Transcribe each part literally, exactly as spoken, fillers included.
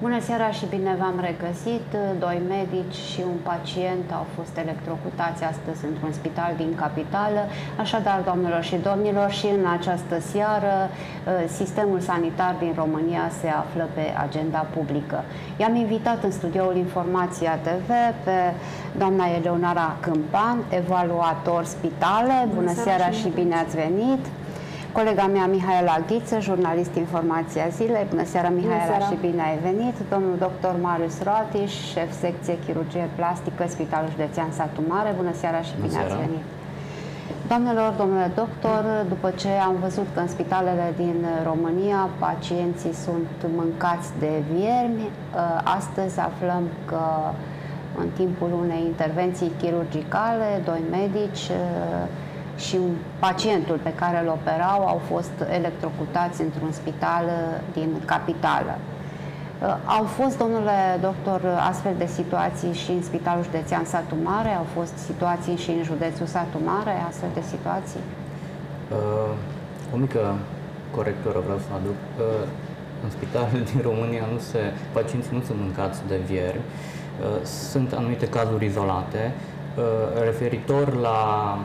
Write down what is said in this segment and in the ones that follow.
Bună seara și bine v-am regăsit. Doi medici și un pacient au fost electrocutați astăzi într-un spital din capitală. Așadar, doamnelor și domnilor, și în această seară sistemul sanitar din România se află pe agenda publică. I-am invitat în studioul Informația T V pe doamna Eleonora Câmpan, evaluator spitale. Bună, Bună seara și bine ați venit! Colega mea, Mihaela Ghiță, jurnalist Informația Zilei. Bună seara, Mihaela, și bine ai venit. Domnul doctor Marius Roatiș, șef secție chirurgie plastică, Spitalul Județean Satu Mare. Bună seara și bine ați venit. Doamnelor, domnule doctor, după ce am văzut că în spitalele din România pacienții sunt mâncați de viermi, astăzi aflăm că în timpul unei intervenții chirurgicale, doi medici și un pacientul pe care îl operau au fost electrocutați într-un spital din capitală. Au fost, domnule doctor, astfel de situații și în Spitalul Județean Satu Mare? Au fost situații și în județul Satu Mare, astfel de situații? Uh, o mică corectură vreau să aduc. Uh, în spitalele din România nu se, pacienții nu sunt mâncați de vieri. Uh, sunt anumite cazuri izolate. Uh, referitor la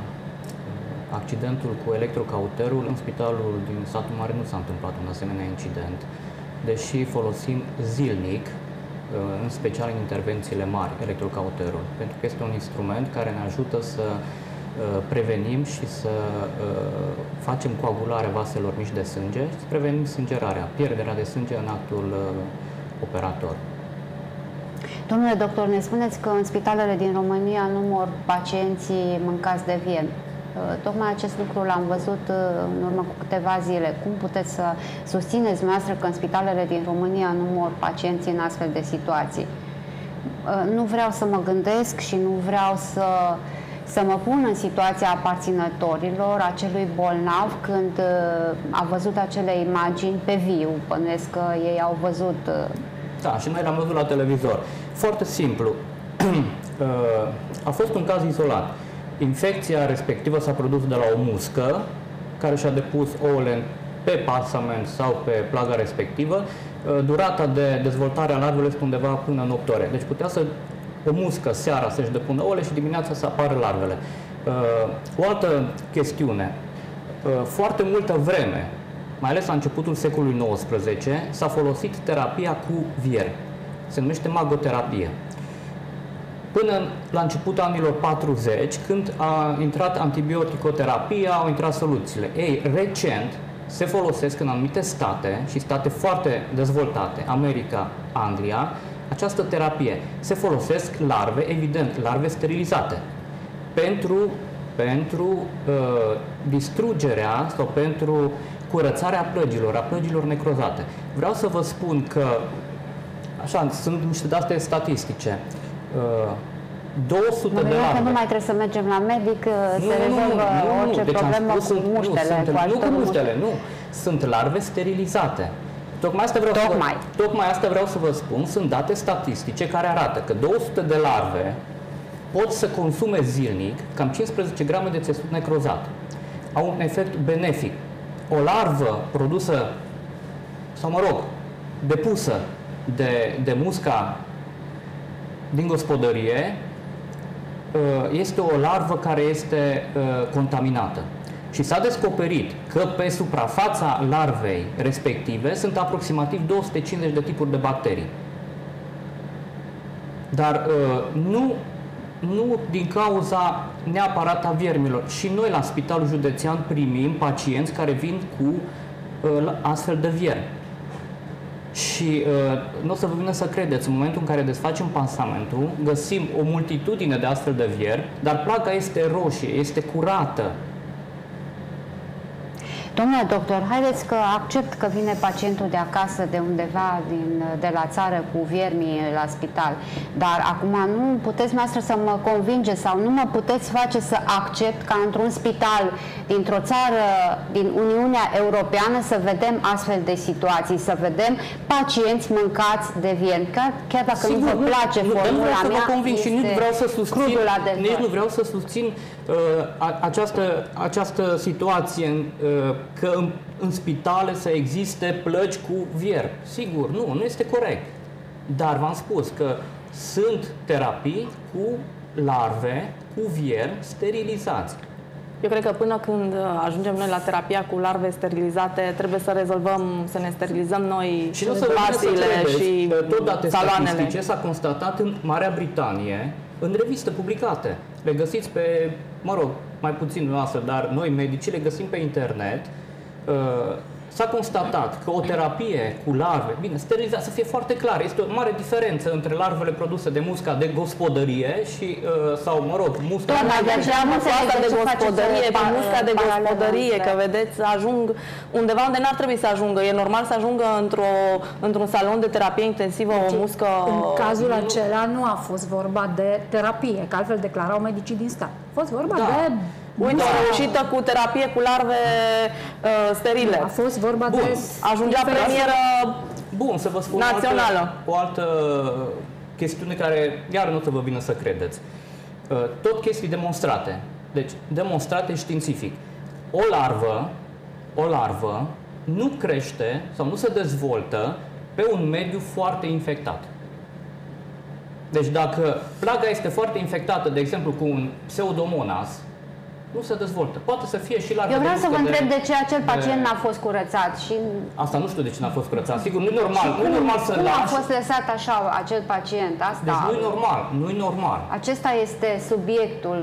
accidentul cu electrocauterul, în spitalul din Satu Mare nu s-a întâmplat un asemenea incident, deși folosim zilnic, în special în intervențiile mari, electrocauterul, pentru că este un instrument care ne ajută să prevenim și să facem coagularea vaselor mici de sânge și să prevenim sângerarea, pierderea de sânge în actul operator. Domnule doctor, ne spuneți că în spitalele din România nu mor pacienții mâncați de viermi. Tocmai acest lucru l-am văzut în urmă cu câteva zile. Cum puteți să susțineți dumneavoastră că în spitalele din România nu mor pacienții în astfel de situații? Nu vreau să mă gândesc și nu vreau să, să mă pun în situația aparținătorilor acelui bolnav când a văzut acele imagini pe viu. Bănuiesc că ei au văzut. Da, și noi l-am văzut la televizor. Foarte simplu. A fost un caz izolat. Infecția respectivă s-a produs de la o muscă care și-a depus ouăle pe pasament sau pe plaga respectivă. Durata de dezvoltare a larvelor este undeva până în opt ore. Deci putea să o muscă seara să-și depună ouăle și dimineața să apară larvele. O altă chestiune. Foarte multă vreme, mai ales la începutul secolului nouăsprezece, s-a folosit terapia cu vieri. Se numește magoterapie. Până la începutul anilor patruzeci, când a intrat antibioticoterapia, au intrat soluțiile. Ei, recent, se folosesc în anumite state, și state foarte dezvoltate, America, Anglia, această terapie. Se folosesc larve, evident, larve sterilizate, pentru, pentru uh, distrugerea sau pentru curățarea plăgilor, a plăgilor necrozate. Vreau să vă spun că, așa, sunt niște date statistice, două sute de larve. Nu mai trebuie să mergem la medic, nu, se rezolvă nu, nu, orice deci problemă cu sunt, muștele. Nu, sunt, nu cu muștele, nu. Sunt larve sterilizate. Tocmai asta, vreau tocmai. Să vă, tocmai asta vreau să vă spun. Sunt date statistice care arată că două sute de larve pot să consume zilnic cam cincisprezece grame de țesut necrozat. Au un efect benefic. O larvă produsă, sau mă rog, depusă de, de musca din gospodărie este o larvă care este contaminată. Și s-a descoperit că pe suprafața larvei respective sunt aproximativ două sute cincizeci de tipuri de bacterii. Dar nu, nu din cauza neapărat a viermilor. Și noi la Spitalul Județean primim pacienți care vin cu astfel de viermi. Și uh, nu o să vă vină să credeți, în momentul în care desfacem pansamentul, găsim o multitudine de astfel de viermi, dar placa este roșie, este curată. Domnule doctor, haideți că accept că vine pacientul de acasă, de undeva din, de la țară, cu viermii la spital, dar acum nu puteți noastră să mă convingeți sau nu mă puteți face să accept ca într-un spital dintr-o țară din Uniunea Europeană să vedem astfel de situații, să vedem pacienți mâncați de viermi. Chiar, chiar dacă Sigur, nu vă place nu, formula nu mea, să conving și nici vreau să susțin, nici nu vreau să susțin uh, această, această situație uh, că în, în spitale să existe plăgi cu viermi. Sigur, nu, nu este corect. Dar v-am spus că sunt terapii cu larve, cu vieri sterilizați. Eu cred că până când ajungem noi la terapia cu larve sterilizate, trebuie să rezolvăm, să ne sterilizăm noi și nu spațiile și tot date saloanele. statistice s-a constatat în Marea Britanie, în reviste publicate. Le găsiți pe, mă rog, mai puțin noastră, dar noi medicii le găsim pe internet. S-a constatat că o terapie cu larve, bine, sterilizat, să fie foarte clar, este o mare diferență între larvele produse de musca de gospodărie și, uh, sau, mă rog, musca... Doamna, de aceea musca de gospodărie, pe musca de gospodărie, că vedeți, ajung undeva unde n-ar trebui să ajungă. E normal să ajungă într-o, într-un salon de terapie intensivă o muscă... În cazul acela nu a fost vorba de terapie, că altfel declarau medicii din stat. A fost vorba da. de... Uite, da. reușită cu terapie cu larve uh, sterile. A fost vorba Bun. de... Ajungea premieră Bun, să vă spun națională. O altă, o altă chestiune care iar nu o să vă vină să credeți. Tot chestii demonstrate. Deci, demonstrate științific. O larvă, o larvă nu crește sau nu se dezvoltă pe un mediu foarte infectat. Deci dacă plaga este foarte infectată, de exemplu cu un pseudomonas, nu se dezvoltă. Poate să fie și larve. Eu vreau de să vă întreb de, de ce acel pacient n-a fost curățat și... Asta nu știu de ce n-a fost curățat. Sigur, nu e normal. Nu e normal să cum lași... a fost lăsat așa acel pacient? Asta... Deci nu e normal. Nu e normal. Acesta este subiectul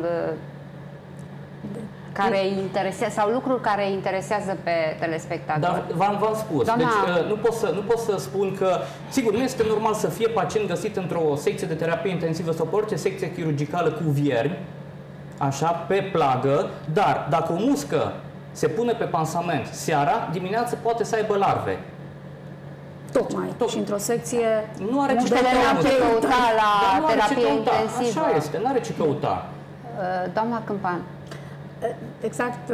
care interesează, sau lucruri care interesează pe telespectatori. Dar v-am spus. Doamna... Deci nu pot, să, nu pot să spun că, sigur, nu este normal să fie pacient găsit într-o secție de terapie intensivă sau pe orice secție chirurgicală cu viermi, așa, pe plagă, dar dacă o muscă se pune pe pansament seara, dimineața poate să aibă larve. Tocmai. Tot. Și într-o secție... Nu are ce căuta la terapie intensivă. Așa este, nu are ce căuta. Doamna Câmpan. Exact,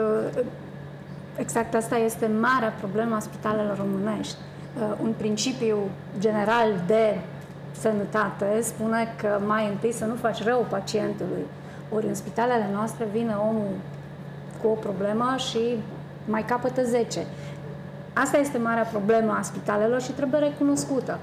exact asta este marea problemă a spitalelor românești. Un principiu general de sănătate spune că mai întâi să nu faci rău pacientului. Ori în spitalele noastre vine omul cu o problemă și mai capătă zece. Asta este marea problemă a spitalelor și trebuie recunoscută.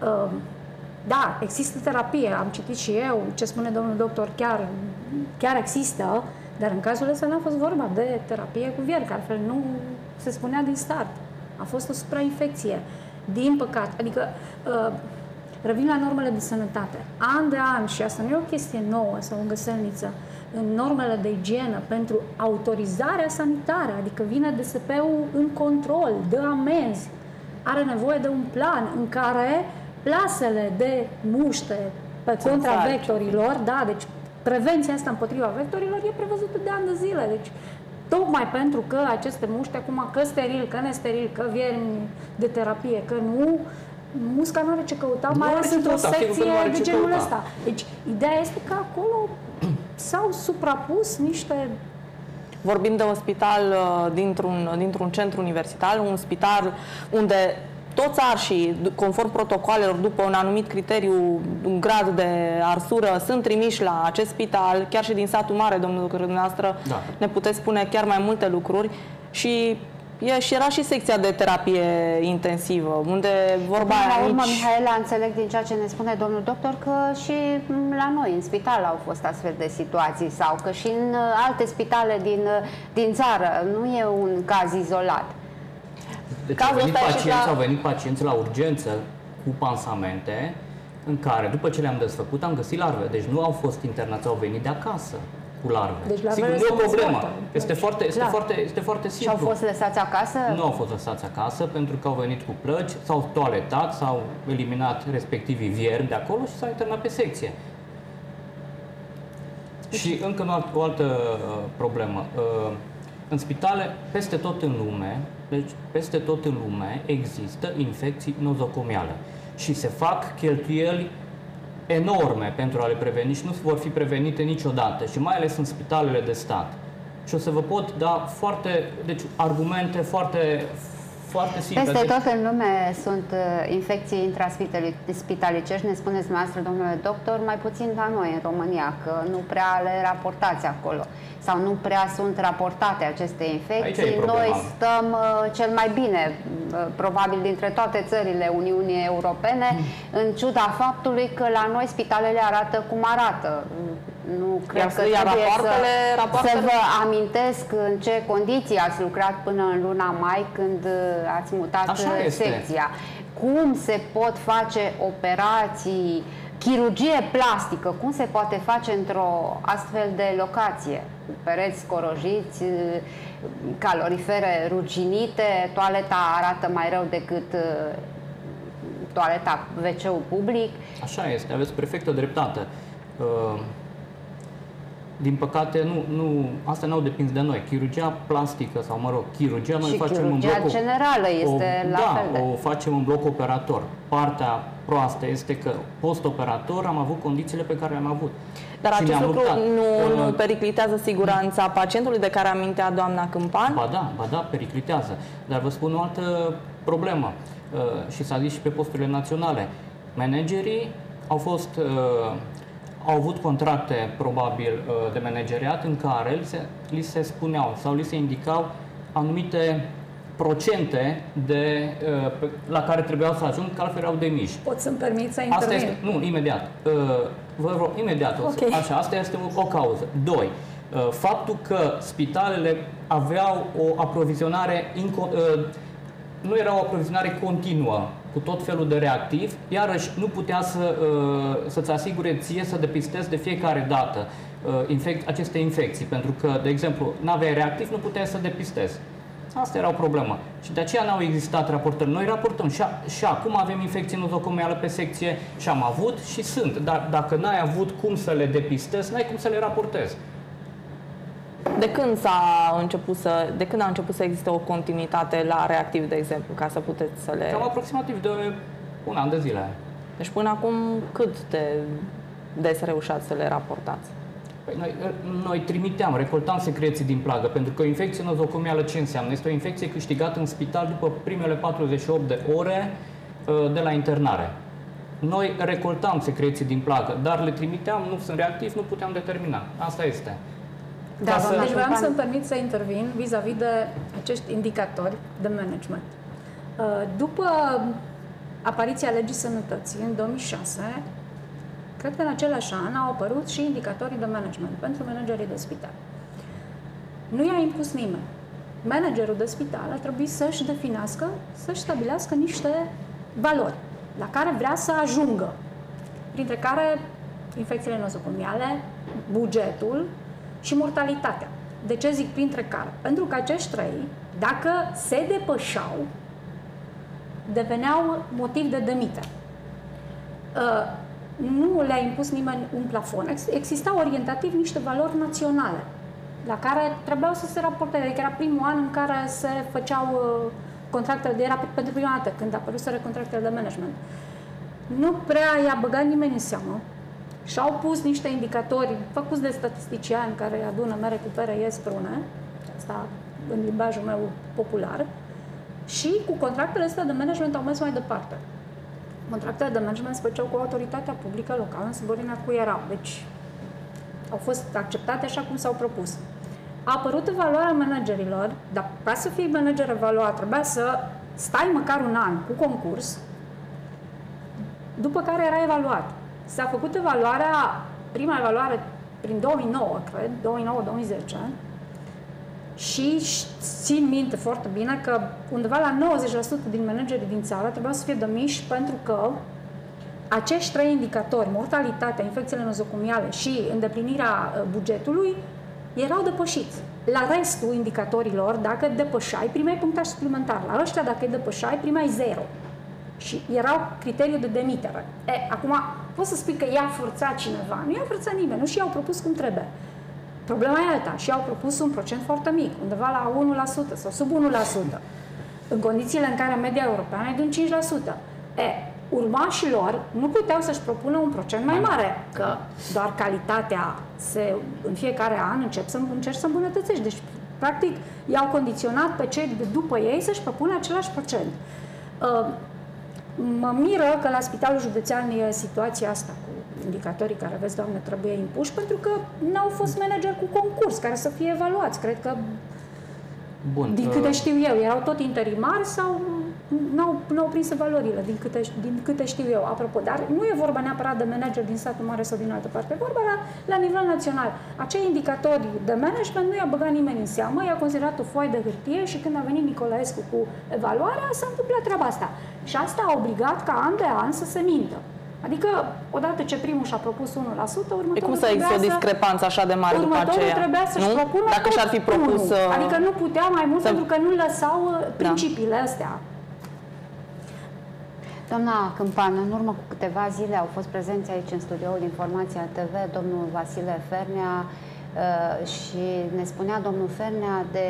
Da, există terapie, am citit și eu, ce spune domnul doctor, chiar, chiar există, dar în cazul ăsta n-a fost vorba de terapie cu vieri, că altfel nu se spunea din start. A fost o suprainfecție. Din păcate, adică revin la normele de sănătate. An de an, și asta nu e o chestie nouă sau o găselniță, în normele de igienă pentru autorizarea sanitară, adică vine D S P-ul în control, dă amenzi, are nevoie de un plan în care plasele de muște pe contra vectorilor, da, deci prevenția asta împotriva vectorilor e prevăzută de ani de zile, deci tocmai pentru că aceste muște, acum că steril, că nesteril, că viermi de terapie, că nu, musca nu are ce căuta, mai ales într-o secție de genul ăsta. Deci, ideea este că acolo s-au suprapus niște... Vorbim de un spital dintr-un dintr-un centru universitar, un spital unde toți arșii, conform protocoalelor, după un anumit criteriu, un grad de arsură, sunt trimiși la acest spital, chiar și din satul mare, domnul doctor, dumneavoastră, da. Ne puteți spune chiar mai multe lucruri. Și E, și era și secția de terapie intensivă, unde vorba aia aici... urmă, Mihaela, înțeleg din ceea ce ne spune domnul doctor că și la noi, în spital, au fost astfel de situații sau că și în alte spitale din, din țară. Nu e un caz izolat. Deci au venit, pacienți, la... au venit pacienți la urgență cu pansamente în care, după ce le-am desfăcut, am găsit larve. Deci nu au fost internați, au venit de acasă cu larve. Deci, sigur, nu e o problemă. Este foarte, este, foarte, este foarte simplu. Și au fost lăsați acasă? Nu au fost lăsați acasă pentru că au venit cu plăci, s-au toaletat, s-au eliminat respectivii viermi de acolo și s-au internat pe secție. Și încă o altă uh, problemă. Uh, în spitale, peste tot în lume, deci peste tot în lume există infecții nozocomiale și se fac cheltuieli enorme pentru a le preveni și nu vor fi prevenite niciodată și mai ales în spitalele de stat. Și o să vă pot da foarte, deci argumente foarte, Foarte simplu. Peste tot în lume sunt uh, infecții intraspitalicești, ne spuneți dumneavoastră, domnule doctor, mai puțin la noi în România, că nu prea le raportați acolo sau nu prea sunt raportate aceste infecții. Noi stăm uh, cel mai bine, uh, probabil dintre toate țările Uniunii Europene, mm. în ciuda faptului că la noi spitalele arată cum arată. Nu cred iar că trebuie rapoartele, să, rapoartele... să vă amintesc în ce condiții ați lucrat până în luna mai când ați mutat secția. Cum se pot face operații, chirurgie plastică, cum se poate face într-o astfel de locație? Pereți scorojiți, calorifere ruginite, toaleta arată mai rău decât toaleta ve ce-ul public. Așa este, aveți perfectă dreptate. Uh... Din păcate, nu, nu, asta n-au depins de noi. Chirurgia plastică sau, mă rog, chirurgia noi și facem în bloc generală este o, la da, fel de... o facem în bloc operator. Partea proastă este că post-operator am avut condițiile pe care le-am avut. Dar și acest lucru nu, uh, nu periclitează siguranța pacientului de care amintea doamna Câmpan? Ba da, ba da, periclitează. Dar vă spun o altă problemă uh, și s-a zis și pe posturile naționale. Managerii au fost... Uh, au avut contracte, probabil, de manageriat în care li se, li se spuneau sau li se indicau anumite procente de, la care trebuiau să ajung, că altfel erau demiși. Pot să-mi permit să intervin? Asta este, nu, imediat. Vă rog, imediat. Okay. Așa, asta este o, o cauză. Doi, faptul că spitalele aveau o aprovizionare, nu era o aprovizionare continuă cu tot felul de reactiv, iarăși nu putea să, să-ți asigure ție să depistezi de fiecare dată infec aceste infecții, pentru că, de exemplu, n-aveai reactiv, nu puteai să depistezi. Asta era o problemă. Și de aceea n-au existat raportări. Noi raportăm și, a, și acum avem infecții nozocomiale pe secție și am avut și sunt. Dar dacă n-ai avut cum să le depistezi, n-ai cum să le raportezi. De când, s-a început să, de când a început să existe o continuitate la reactiv, de exemplu, ca să puteți să le... Cam aproximativ de un an de zile. Deci până acum cât de des reușați să le raportați? Păi noi, noi trimiteam, recoltam secreții din plagă, pentru că o infecție nozocomială ce înseamnă? Este o infecție câștigată în spital după primele patruzeci și opt de ore de la internare. Noi recoltam secreții din plagă, dar le trimiteam, nu sunt reactivi, nu puteam determina. Asta este. Da, să... Deci vreau să-mi permit să intervin vis-a-vis -vis de acești indicatori de management. După apariția Legii Sănătății în două mii șase, cred că în același an au apărut și indicatorii de management pentru managerii de spital. Nu i-a impus nimeni. Managerul de spital a trebuit să-și definească, să-și stabilească niște valori la care vrea să ajungă, printre care infecțiile nozocomiale, bugetul și mortalitatea. De ce zic printre care? Pentru că acești trei, dacă se depășeau, deveneau motiv de demitere. Nu le-a impus nimeni un plafon. Existau orientativ niște valori naționale la care trebuiau să se raporteze. Adică era primul an în care se făceau contractele, de, era pentru prima dată când apăruseră contractele de management. Nu prea i-a băgat nimeni în seamă și au pus niște indicatori făcuți de statisticiani care adună mere cu pere, ies prune, asta în limbajul meu popular, și cu contractele astea de management au mers mai departe. Contractele de management se făceau cu autoritatea publică locală, în subordinea cu erau. Deci au fost acceptate așa cum s-au propus. A apărut evaluarea managerilor, dar ca să fii manager evaluat, trebuia să stai măcar un an cu concurs, după care era evaluat. S-a făcut evaluarea, prima evaluare prin două mii nouă, cred, două mii nouă două mii zece, și țin minte foarte bine că undeva la nouăzeci la sută din managerii din țară trebuiau să fie demiși pentru că acești trei indicatori, mortalitatea, infecțiile nozocomiale și îndeplinirea bugetului, erau depășiți. La restul indicatorilor, dacă depășai, primeai punctaj suplimentar. La ăștia, dacă îi depășai, primeai zero. Și erau criteriul de demitere. E, acum, poți să spui că i-a forțat cineva. Nu i-a forțat nimeni, nu și i-au propus cum trebuie. Problema e alta. Și i-au propus un procent foarte mic, undeva la unu la sută sau sub unu la sută. În condițiile în care media europeană e de un cinci la sută. E, urmașilor nu puteau să-și propună un procent mai mare, că doar calitatea se, în fiecare an încep să încerci să îmbunătățești. Deci Practic, i-au condiționat pe cei de după ei să-și propună același procent. Mă miră că la Spitalul Județean e situația asta cu indicatorii care, vezi, Doamne, trebuie impuși, pentru că n-au fost manageri cu concurs care să fie evaluați. Cred că, Bun, din câte știu eu, erau tot interimari sau n-au, n-au prins valorile, din câte, din câte știu eu. Apropo, dar nu e vorba neapărat de manageri din satul mare sau din altă parte, e vorba la, la nivel național. Acei indicatori de management nu i-a băgat nimeni în seamă, i-a considerat o foaie de hârtie și când a venit Nicolaescu cu evaluarea, s-a întâmplat treaba asta. Și asta a obligat ca an de an să se mintă. Adică, odată ce primul și-a propus unu la sută, următorul e cum să există o discrepanță așa de mare după aceea? Trebuia să-și propună Dacă și-ar fi propus... unu. Adică nu putea mai mult să... pentru că nu lăsau principiile da. astea. Doamna Câmpan, în urmă cu câteva zile au fost prezenți aici în studioul Informația T V domnul Vasile Fernea și ne spunea domnul Fernea de...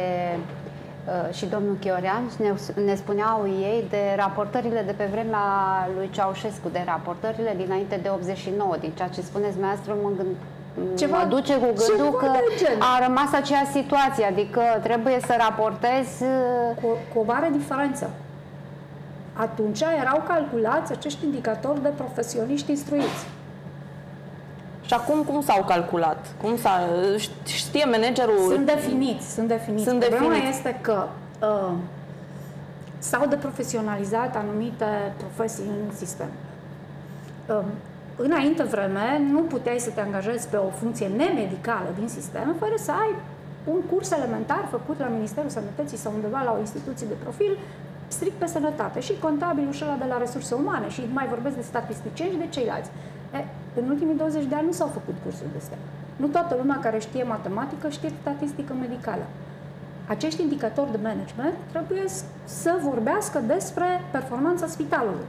și domnul Chiorean ne, ne spuneau ei de raportările de pe vremea lui Ceaușescu, de raportările dinainte de optzeci și nouă, din ceea ce spuneți dumneavoastră, mă, gând, ceva, mă duce cu gândul că a rămas aceeași situație, adică trebuie să raportezi... Cu, cu o mare diferență. Atunci erau calculați acești indicatori de profesioniști instruiți. Și acum cum s-au calculat? Cum s-a, știe managerul... Sunt definiți, sunt definiți. Sunt Problema definiți. este că uh, s-au deprofesionalizat anumite profesii în sistem. Uh, înainte vreme, nu puteai să te angajezi pe o funcție nemedicală din sistem fără să ai un curs elementar făcut la Ministerul Sănătății sau undeva la o instituție de profil strict pe sănătate. Și contabilul și ăla de la resurse umane și mai vorbesc de statisticieni și de ceilalți. E, în ultimii douăzeci de ani nu s-au făcut cursuri de astea. Nu toată lumea care știe matematică știe statistică medicală. Acești indicatori de management trebuie să vorbească despre performanța spitalului.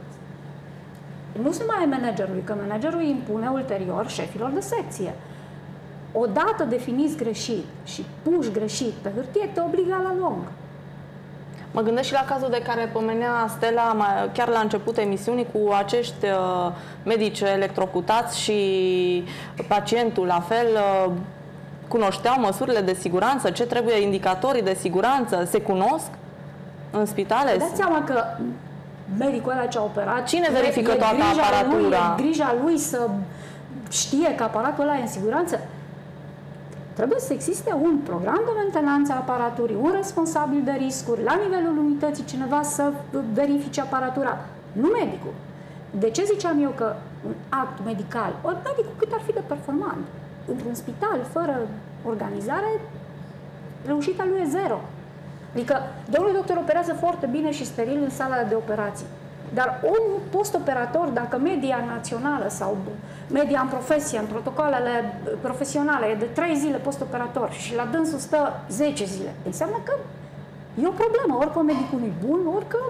Nu se mai e managerului, că managerul îi impune ulterior șefilor de secție. Odată definiți greșit și puși greșit pe hârtie, te obligă la lung. Mă gândesc și la cazul de care pomenea Stella chiar la începutul emisiunii cu acești uh, medici electrocutați și pacientul la fel uh, cunoșteau măsurile de siguranță, ce trebuie, indicatorii de siguranță, se cunosc în spitale? Dați seama că medicul ăla ce a operat... Cine verifică toată aparatura? Lui, e grija lui să știe că aparatul ăla e în siguranță. Trebuie să existe un program de mentenanță a aparaturii, un responsabil de riscuri, la nivelul unității cineva să verifice aparatura, nu medicul. De ce ziceam eu că un act medical, ori medicul cât ar fi de performant, într-un spital fără organizare, reușita lui e zero. Adică, domnul doctor operează foarte bine și steril în sala de operații. Dar un post-operator, dacă media națională sau media în profesie, în protocoalele profesionale, e de trei zile post-operator și la dânsul stă zece zile, înseamnă că e o problemă. Ori că medicul nu-i bun, ori că...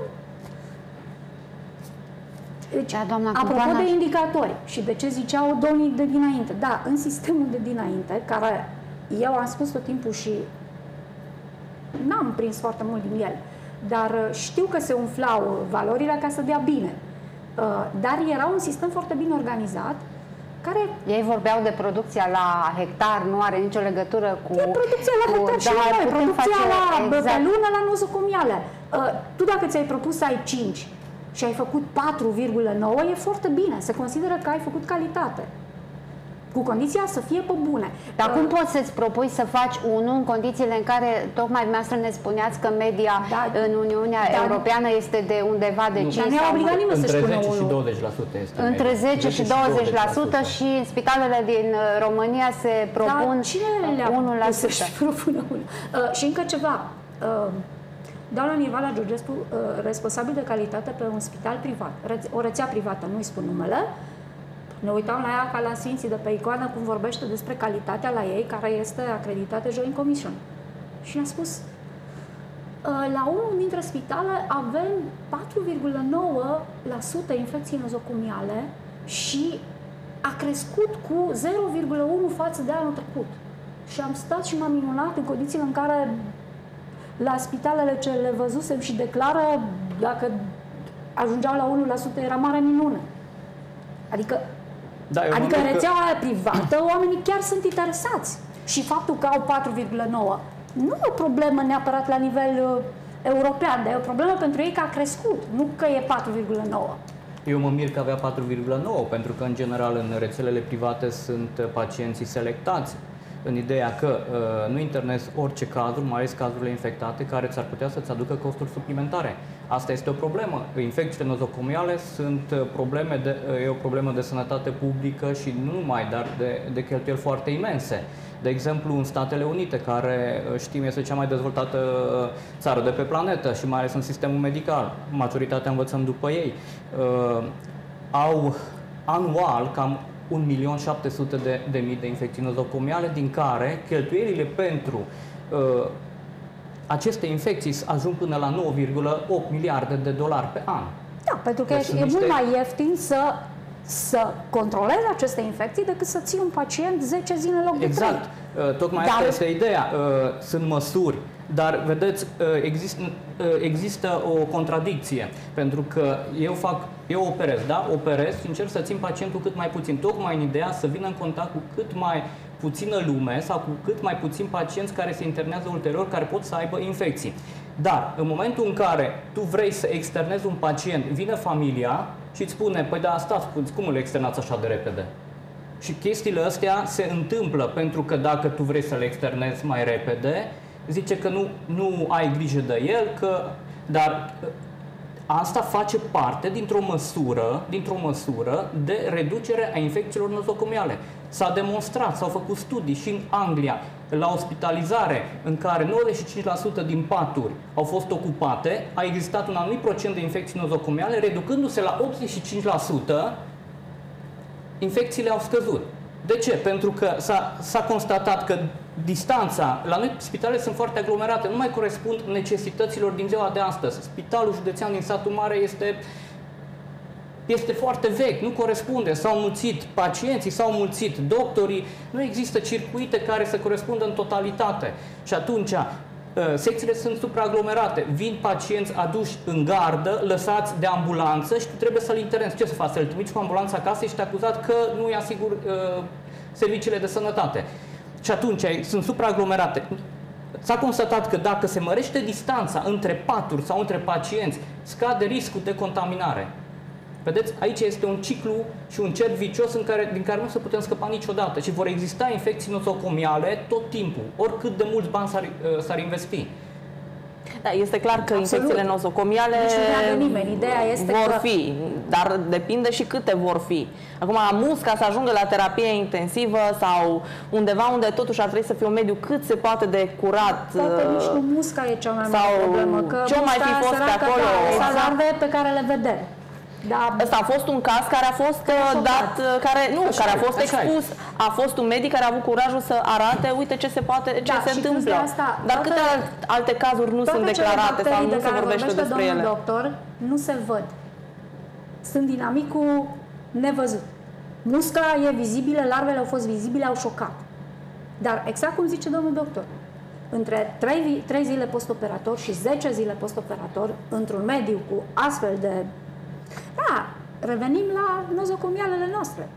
Deci, da, doamna apropo Câmpana... de indicatori și de ce ziceau domnii de dinainte, da, în sistemul de dinainte, care eu am spus tot timpul și n-am prins foarte mult din el, dar știu că se umflau valorile ca să dea bine. Dar era un sistem foarte bine organizat, care... Ei vorbeau de producția la hectar, nu are nicio legătură cu... E producția la cu, hectar și noi, producția face, la, exact. pe lună la nozocomiale. Tu dacă ți-ai propus să ai cinci și ai făcut patru virgulă nouă, e foarte bine. Se consideră că ai făcut calitate. Cu condiția să fie pe bune. Dar cum poți să-ți propui să faci unul în condițiile în care, tocmai dumneavoastră ne spuneați că media da, în Uniunea da, Europeană este de undeva de cinci sau obligat nimeni să-și pună între zece unul. și douăzeci la sută este între zece și douăzeci la sută și în spitalele din România se propun da, cine le-a unu la sută. să-și propună unul? Uh, și încă ceva. Uh, Doamna Nirvala Georgescu, uh, responsabil de calitate pe un spital privat, o rețea privată, nu-i spun numele. Ne uitam la ea ca la sfinții de pe icoană cum vorbește despre calitatea la ei, care este acreditată Joint Commission. Și ne-a spus, la unul dintre spitale avem patru virgulă nouă la sută infecții nozocomiale și a crescut cu zero virgulă unu față de anul trecut. Și am stat și m-am minunat în condițiile în care la spitalele ce le văzusem și declară, dacă ajungeau la unu la sută era mare minune. Adică Da, adică în rețeaua aia privată, oamenii chiar sunt interesați. Și faptul că au patru virgulă nouă nu e o problemă neapărat la nivel uh, european, dar e o problemă pentru ei că a crescut, nu că e patru virgulă nouă. Eu mă mir că avea patru virgulă nouă, pentru că, în general, în rețelele private sunt pacienții selectați, în ideea că uh, nu internezi orice cazuri, mai ales cazurile infectate, care ți-ar putea să-ți aducă costuri suplimentare. Asta este o problemă. Infecțiile nozocomiale sunt probleme de, e o problemă de sănătate publică și nu numai, dar de, de cheltuieli foarte imense. De exemplu, în Statele Unite, care știm este cea mai dezvoltată țară de pe planetă și mai ales în sistemul medical, majoritatea învățăm după ei, uh, au anual cam un milion șapte sute de, de mii de infecții nozocomiale, din care cheltuielile pentru uh, aceste infecții ajung până la nouă virgulă opt miliarde de dolari pe an. Da, pentru că deci e niște... mult mai ieftin să, să controlezi aceste infecții decât să ții un pacient zece zile în loc de exact. trei. Exact. Tocmai dar... asta este ideea. Uh, sunt măsuri. Dar, vedeți, există, există o contradicție, pentru că eu fac, eu operez, da? Operez și încerc să țin pacientul cât mai puțin, tocmai în ideea să vină în contact cu cât mai puțină lume sau cu cât mai puțin pacienți care se internează ulterior, care pot să aibă infecții. Dar, în momentul în care tu vrei să externezi un pacient, vine familia și îți spune, păi da, stați, cum îl externați așa de repede? Și chestiile astea se întâmplă pentru că dacă tu vrei să le externezi mai repede, zice că nu, nu ai grijă de el, că, dar asta face parte dintr-o măsură, dintr-o măsură de reducere a infecțiilor nozocomiale. S-a demonstrat, s-au făcut studii și în Anglia, la ospitalizare, în care nouăzeci și cinci la sută din paturi au fost ocupate, a existat un anumit procent de infecții nozocomiale, reducându-se la optzeci și cinci la sută, infecțiile au scăzut. De ce? Pentru că s-a constatat că distanța, la noi spitalele sunt foarte aglomerate, nu mai corespund necesităților din ziua de astăzi. Spitalul județean din satul mare este, este foarte vechi, nu corespunde, s-au mulțit pacienții, s-au mulțit doctorii, nu există circuite care să corespundă în totalitate. Și atunci, secțiile sunt supraaglomerate, vin pacienți aduși în gardă, lăsați de ambulanță și tu trebuie să-l internezi. Ce să faci? Să-l trimiți cu ambulanța acasă și te acuzat că nu-i asigur uh, serviciile de sănătate. Și atunci sunt supraaglomerate. S-a constatat că dacă se mărește distanța între paturi sau între pacienți, scade riscul de contaminare. Vedeți, aici este un ciclu și un cerc vicios în care, din care nu se putem scăpa niciodată și vor exista infecții nozocomiale tot timpul, oricât de mulți bani s-ar investi. Da, este clar că Absolut. infecțiile nozocomiale nimeni. Ideea este vor că... fi, dar depinde și câte vor fi. Acum, la musca să ajungă la terapie intensivă sau undeva unde totuși ar trebui să fie un mediu cât se poate de curat. Poate nici nu musca e cea mai mare problemă, că ce mai fi fost pe acolo? Salvarve pe care le vedem. Da. Ăsta a fost un caz care a fost dat, care, nu, așa care a fost expus. A fost un medic care a avut curajul să arate, uite ce se poate, ce da, se întâmplă. Asta, Dar câte alte cazuri nu sunt declarate sau nu se vorbește despre ele? Doctor, nu se văd. Sunt dinamicul nevăzut. Musca e vizibilă, larvele au fost vizibile, au șocat. Dar exact cum zice domnul doctor, între trei zile postoperator și zece zile postoperator, într-un mediu cu astfel de... Da, revenim la nozocomialele noastre.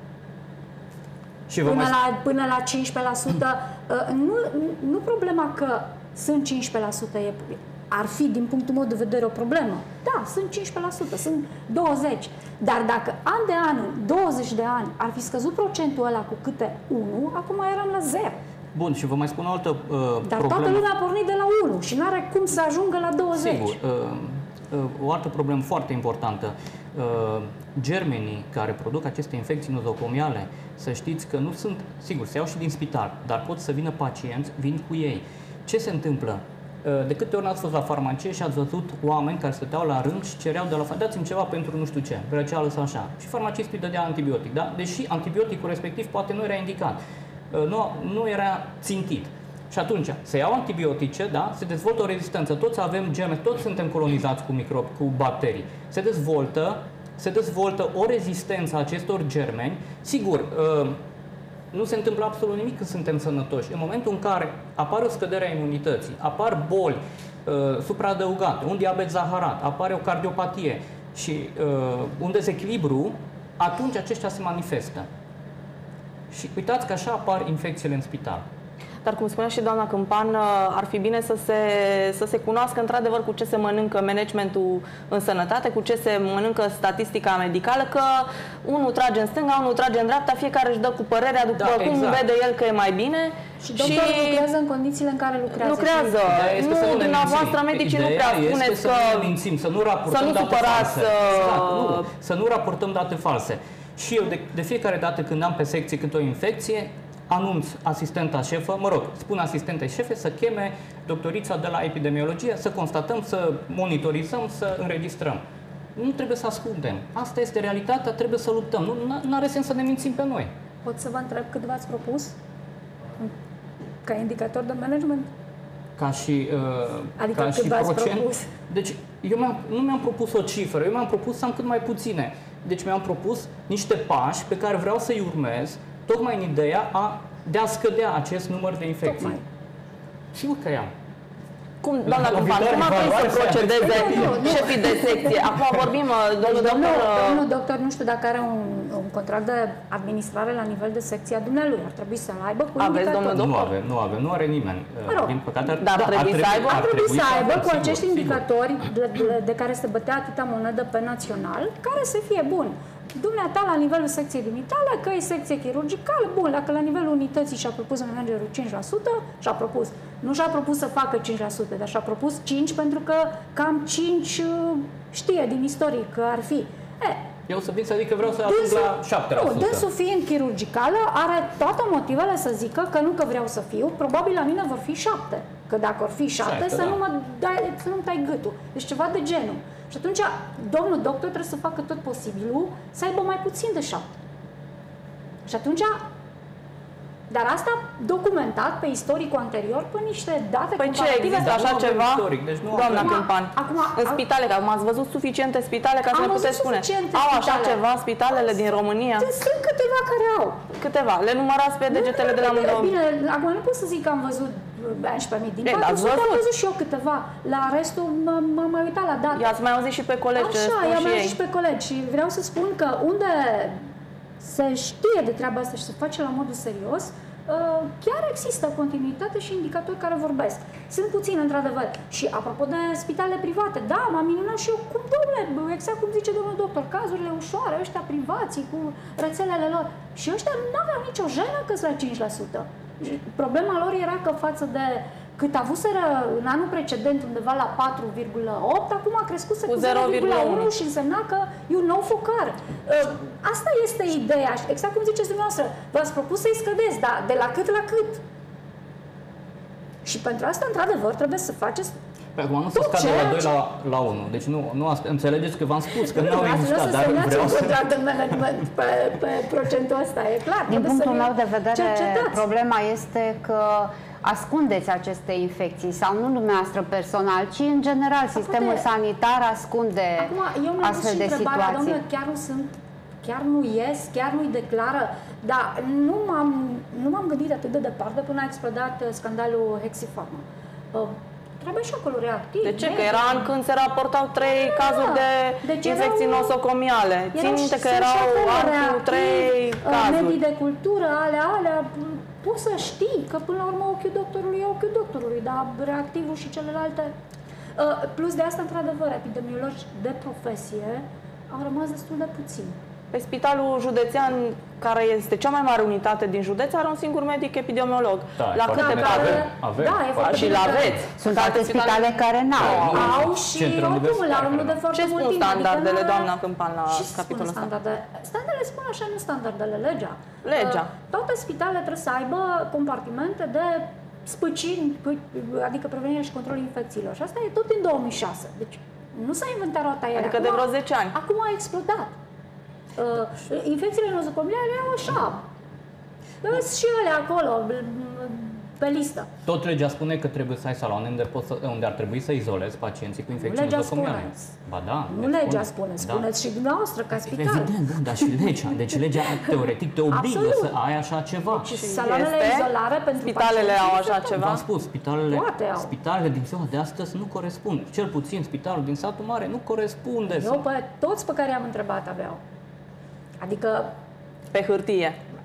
Și până, mai... la, până la cincisprezece la sută. nu, nu problema că sunt cincisprezece la sută, e, ar fi, din punctul meu de vedere, o problemă. Da, sunt cincisprezece la sută, sunt douăzeci la sută. Dar dacă an de an, douăzeci de ani, ar fi scăzut procentul ăla cu câte unu, acum eram la zero. Bun, și vă mai spun o altă uh, Dar problemă. toată lumea a pornit de la unu și nu are cum să ajungă la douăzeci. Sigur. Uh, uh, o altă problemă foarte importantă. Uh, germenii care produc aceste infecții nozocomiale, să știți că nu sunt, sigur, se iau și din spital, dar pot să vină pacienți, vin cu ei. Ce se întâmplă? Uh, de câte ori n-ați fost la farmacie și ați văzut oameni care stăteau la rând și cereau de la farmacie, dați-mi ceva pentru nu știu ce, răceală sau așa. Și farmacistul îi dădea antibiotic, da? Deși antibioticul respectiv poate nu era indicat, uh, nu, nu era țintit. Și atunci se iau antibiotice, da? Se dezvoltă o rezistență, toți avem germeni, toți suntem colonizați cu microbi, cu bacterii. Se dezvoltă, se dezvoltă o rezistență a acestor germeni. Sigur, nu se întâmplă absolut nimic când suntem sănătoși. În momentul în care apare o scădere a imunității, apar boli supraadăugate, un diabet zaharat, apare o cardiopatie și un dezechilibru, atunci aceștia se manifestă. Și uitați că așa apar infecțiile în spital. dar cum spunea și doamna Câmpan, ar fi bine să se, să se cunoască într-adevăr cu ce se mănâncă managementul în sănătate, cu ce se mănâncă statistica medicală, că unul trage în stânga, unul trage în dreapta, fiecare își dă cu părerea după Da, cum exact. vede el că e mai bine. Și doctorul lucrează în condițiile în care lucrează. Lucrează. Ideea este să Nu, nu ne dumneavoastră, mințim. medicii, nu Ideea prea este spuneți să că... nu ne mințim, să nu raportăm să nu date supărați, false. Exact, nu, uh, să nu raportăm date false. Și eu de, de fiecare dată când am pe secție câte o infecție, anunț asistenta șefă, mă rog, spun asistentei șefe să cheme doctorița de la epidemiologie, să constatăm, să monitorizăm, să înregistrăm. Nu trebuie să ascundem. Asta este realitatea, trebuie să luptăm. Nu are sens să ne mințim pe noi. Pot să vă întreb cât v-ați propus? Ca indicator de management? Ca și, uh, Adică ca cât și v-ați procent. propus? Deci, eu mi-am, nu mi-am propus o cifră, eu mi-am propus să am cât mai puține. Deci mi-am propus niște pași pe care vreau să-i urmez, tocmai în ideea a, de a scădea acest număr de infecții. Tocmai. Sigur că i-am. Cum, doamna Câmpan, cum ar trebui să procedeze șefii de secție? Acum vorbim, domnul Domnul, doctor... domnul doctor, nu știu dacă are un, un contract de administrare la nivel de secție a dumnealui. Ar trebui să-l aibă cu Aveți, indicator. domnul Nu doctor? avem, nu avem, nu are nimeni. Mă rog, din păcate, dar ar trebui să aibă? Ar trebui să aibă cu sigur, acești sigur. indicatori de, de, de care se bătea atâta monedă pe național, care să fie bun. Dumneata, la nivelul secției dumitale, că e secție chirurgicală, bun, dacă la nivelul unității și-a propus managerul cinci la sută, și-a propus. Nu și-a propus să facă cinci la sută, dar și-a propus cinci pentru că cam cinci știe din istorie că ar fi. E, Eu să vin să zic că vreau să ajung Dânsul- la șapte la sută. Nu, dânsul fiind chirurgicală, are toate motivele să zică că nu că vreau să fiu, probabil la mine vor fi șapte. Că dacă vor fi șapte, Șapte, să, da. nu mă dai, să nu-mi tai gâtul. Deci ceva de genul. Și atunci, domnul doctor trebuie să facă tot posibilul să aibă mai puțin de șapte. Și atunci, dar asta documentat pe istoricul anterior, pe niște date Păi ce, comparative. există așa nu avem ceva? istoric, deci nu Doamna avem. Câmpan, Acum- în spitale, că acum ați văzut suficiente spitale ca să Am ne văzut puteți spune. suficiente Au așa spitale. ceva, spitalele din România? Sunt câteva care au. Câteva. Le numărați pe degetele de la Bine, mână. bine, acum nu pot să zic că am văzut unsprezece mii. Din Ei, patru l-ați sute am văzut. văzut și eu câteva. La restul m- m-am mai uitat la date. I-ați mai auzit și pe colegi ce Așa, spun i-am și mai ei. zis și pe colegi și vreau să spun că unde se știe de treaba asta și se face la modul serios, uh, chiar există continuitate și indicatori care vorbesc. Sunt puțini, într-adevăr. Și apropo de spitale private, da, m-am minunat și eu, cum, domnule, exact cum zice domnul doctor, cazurile ușoare, ăștia privații cu rețelele lor. Și ăștia nu aveau nicio jenă că la cinci la sută. Problema lor era că față de cât avuseră în anul precedent undeva la patru virgulă opt, acum a crescut Cu cu zero zero virgulă virgulă unu unu și însemna că e un nou focar. Asta este ideea. Exact cum ziceți dumneavoastră, v-ați propus să-i scădeți, dar de la cât la cât? Și pentru asta, într-adevăr, trebuie să faceți. Pe acum nu se Tot scade la ceea doi ce- la, la unu. Deci nu, nu asta. Înțelegeți că v-am spus că nu au Vreau existat, să dar semnați vreau un să... contract de management pe, pe procentul ăsta, e clar. Din trebuie punctul să meu de vedere, cercetați. problema este că ascundeți aceste infecții sau nu dumneavoastră personal, ci în general sistemul poate- sanitar ascunde Acum, eu mi-am pus astfel și de întrebarea, situații. domnule, chiar nu sunt, chiar nu ies, chiar nu-i declară, dar nu m-am, nu m-am gândit atât de departe până a explodat uh, scandalul Hexifarma. Uh, Trebuie și acolo reactiv. De ce? Că medic. era an când se raportau trei Da, cazuri de deci infecții erau- nosocomiale. Țin minte că sunt și erau acolo an cu reactivi, trei uh, cazuri. medii de cultură, alea, alea, poți să știi că până la urmă ochiul doctorului e ochiul doctorului, dar reactivul și celelalte. Uh, Plus de asta, într-adevăr, epidemiologi de profesie au rămas destul de puțini. Pe spitalul județean, care este cea mai mare unitate din județ, are un singur medic epidemiolog. Da, La foarte câte bine. patru? Avem, avem. Da, e foarte Și bine la că- aveți. Sunt alte spitale care n-au. Da. Au și Centre oricum universitare, la unul de da. foarte Ce mult spun timp, standardele, adică doamna Câmpan, la Ce spun capitolul ăsta? standarde? Standardele spun așa, nu standardele, legea. Legea. Uh, Toate spitalele trebuie să aibă compartimente de spăcini, adică prevenirea și controlul infecțiilor. Și asta e tot din două mii șase. Deci nu s-a inventat roata ieri. Adică de vreo zece ani. Acum a explodat. Uh, infecțiile nosocomiale au așa. Sunt și ele acolo, pe listă. Tot legea spune că trebuie să ai salone unde, poți să, unde ar trebui să izolezi pacienții cu infecții legea nosocomiale. spune. Ba da. Nu deci legea spune. spune, Da. spuneți și dumneavoastră ca spital. Evident, bun, dar și legea. Deci legea teoretic te obligă Absolut. să ai așa ceva. Și salonele Este? izolare pentru Spitalele pacienți au nu așa se ceva? V-am spus, spitalele, Toate au. spitalele din ziua de astăzi nu corespund. Cel puțin spitalul din satul mare nu corespunde. Eu pe toți pe care i-am întrebat aveau. Adică Pe hârtie.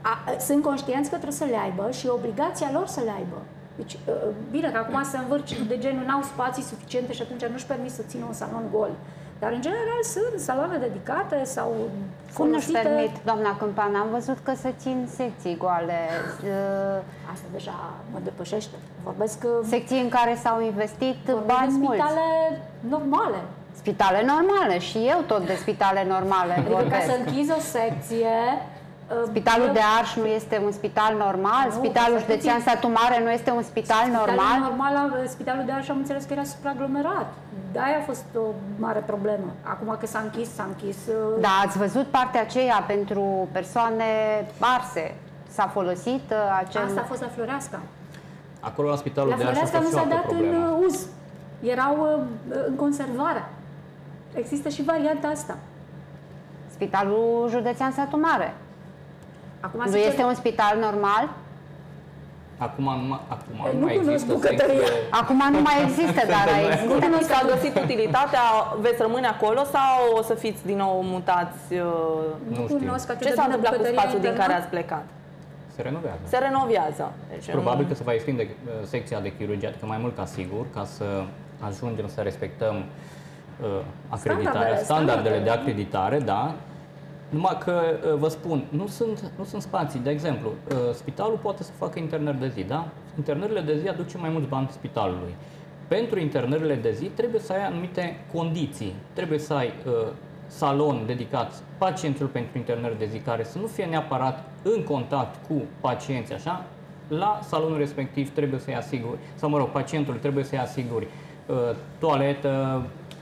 A, sunt conștienți că trebuie să le aibă și e obligația lor să le aibă. Deci, bine că acum se învârci de genul, n-au spații suficiente și atunci nu-și permit să țină un salon gol. Dar, în general, sunt saloane dedicate sau Cum nu-și folosite. permit, doamna Câmpan? Am văzut că se țin secții goale. Asta deja mă depășește. Vorbesc Secții în care s-au investit vorbesc bani de mulți. spitale normale. Spitale normale. Și eu tot de spitale normale Adică ca vorbesc. să închizi o secție... Spitalul eu- de Arș nu este un spital normal? Nu, Spitalul să Județean știți. Satu Mare nu este un spital normal? normal, spitalul de Arș am înțeles că era supraaglomerat. De-aia a fost o mare problemă. Acum că s-a închis, s-a închis... Da, ați văzut partea aceea pentru persoane arse. S-a folosit uh, acel... Asta a fost la Floreasca. Acolo la spitalul La de Arș a Floreasca nu fost și o s-a altă dat în problemă. uh, uz. Erau uh, în conservare. Există și varianta asta. Spitalul Județean Satu Mare. Acum, Nu sincer, este un spital normal? Acum nu, mai- acum Nu nu mai cunosc există bucătăria. secție. Acum nu mai există, dar a existat. Nu s-a găsit utilitatea, veți rămâne acolo sau o să fiți din nou mutați? uh, Nu nu știu. cunosc atât Ce de s-a bine întâmplat cu bucătăria spațiul din internă. care ați plecat? Se renovează. Se renovează. Deci, Probabil nu- că se va extinde uh, secția de chirurgie, adică mai mult ca sigur, ca să ajungem să respectăm uh, acreditarea, Standardele, standardele de standardele. acreditare, da. Numai că, uh, vă spun, nu sunt, nu sunt spații. De exemplu, uh, spitalul poate să facă internări de zi, da? Internările de zi aduce mai mulți bani spitalului. Pentru internările de zi trebuie să ai anumite condiții. Trebuie să ai uh, salon dedicat pacienților pentru internări de zi, care să nu fie neapărat în contact cu pacienții, așa. La salonul respectiv trebuie să-i asiguri, sau mă rog, pacientului trebuie să-i asiguri uh, toaletă,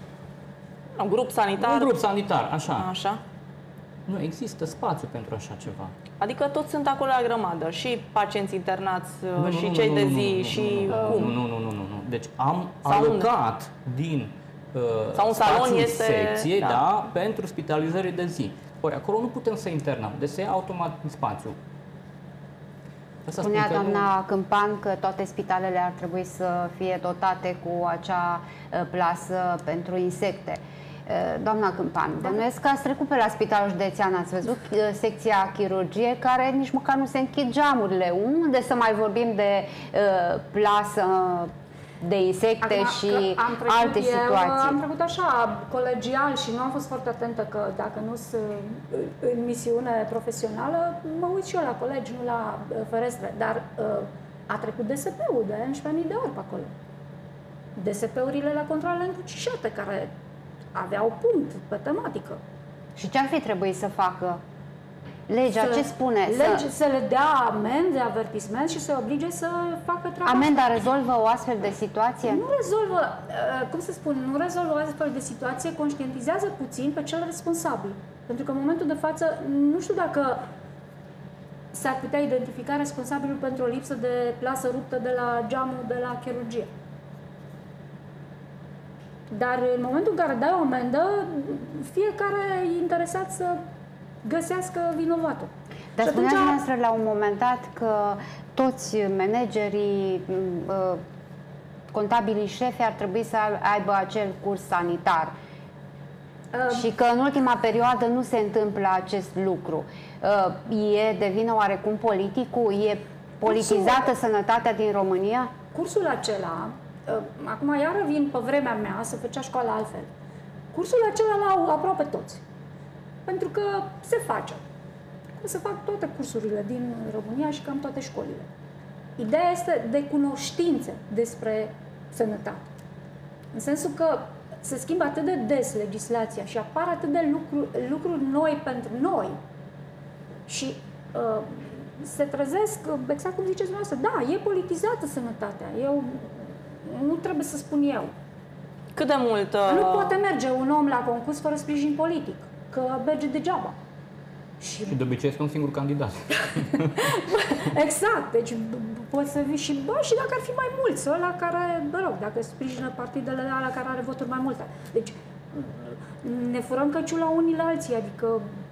Un grup sanitar? un grup sanitar, așa. Așa. Nu există spațiu pentru așa ceva. Adică toți sunt acolo la grămadă, și pacienți internați, Nu, nu, și nu, cei nu, de nu, zi, nu, nu, și nu, nu, cum? Nu, nu, nu, nu, nu. Deci am Sau alocat din uh, Sau un salon spațiul este- secției, da. da. pentru spitalizări de zi. Ori acolo nu putem să internăm, deci se ia automat în spațiu. Asta Spunea spun că nu- doamna Câmpan că toate spitalele ar trebui să fie dotate cu acea uh, plasă pentru insecte. Uh, Doamna Câmpan, bănuiesc că ați trecut pe la Spitalul Județean, ați văzut uh, secția chirurgie care nici măcar nu se închid geamurile. Unde să mai vorbim de uh, plasă de insecte Acum, și că am trecut alte eu, situații? Am trecut așa, colegial, și nu am fost foarte atentă că dacă nu sunt în misiune profesională, mă uit și eu la colegi, nu la uh, ferestre. Dar uh, a trecut D S P-ul de unsprezece mii de ori pe acolo. D S P-urile la controlele încrucișate, care aveau punct pe tematică. Și ce ar fi trebuit să facă? Legea ce spune? Lege, Să... să le dea amenzi, avertisment și să oblige să facă treaba. Amenda rezolvă o astfel de situație? Nu rezolvă, uh, cum să spun, nu rezolvă o astfel de situație, conștientizează puțin pe cel responsabil. Pentru că în momentul de față, nu știu dacă s-ar putea identifica responsabilul pentru o lipsă de plasă ruptă de la geamul de la chirurgie. Dar în momentul în care dai o amendă, fiecare e interesat să găsească vinovatul. Dar Și spuneați atunci- dumneavoastră la un moment dat că toți managerii, m, uh, contabilii șefi ar trebui să aibă acel curs sanitar. Uh, Și că în ultima perioadă nu se întâmplă acest lucru. Uh, E de vină oarecum politicul? E politizată sănătatea din România? Cursul acela, uh, acum iară vin pe vremea mea, se făcea școala altfel. Cursul acela l-au aproape toți. Pentru că se face. Cum se fac toate cursurile din România și cam toate școlile. Ideea este de cunoștințe despre sănătate. În sensul că se schimbă atât de des legislația și apar atât de lucru, lucruri noi pentru noi și uh, se trezesc, exact cum ziceți dumneavoastră, da, e politizată sănătatea. Eu nu trebuie să spun eu. Cât de mult... uh, Nu poate merge un om la concurs fără sprijin politic, că merge degeaba. Și Și de obicei este un singur candidat. exact, deci b- b- poți să vii și, bă, și dacă ar fi mai mulți, ăla care, mă rog, dacă sprijină partidele alea care are voturi mai multe. Deci ne furăm căciul la unii la alții, adică,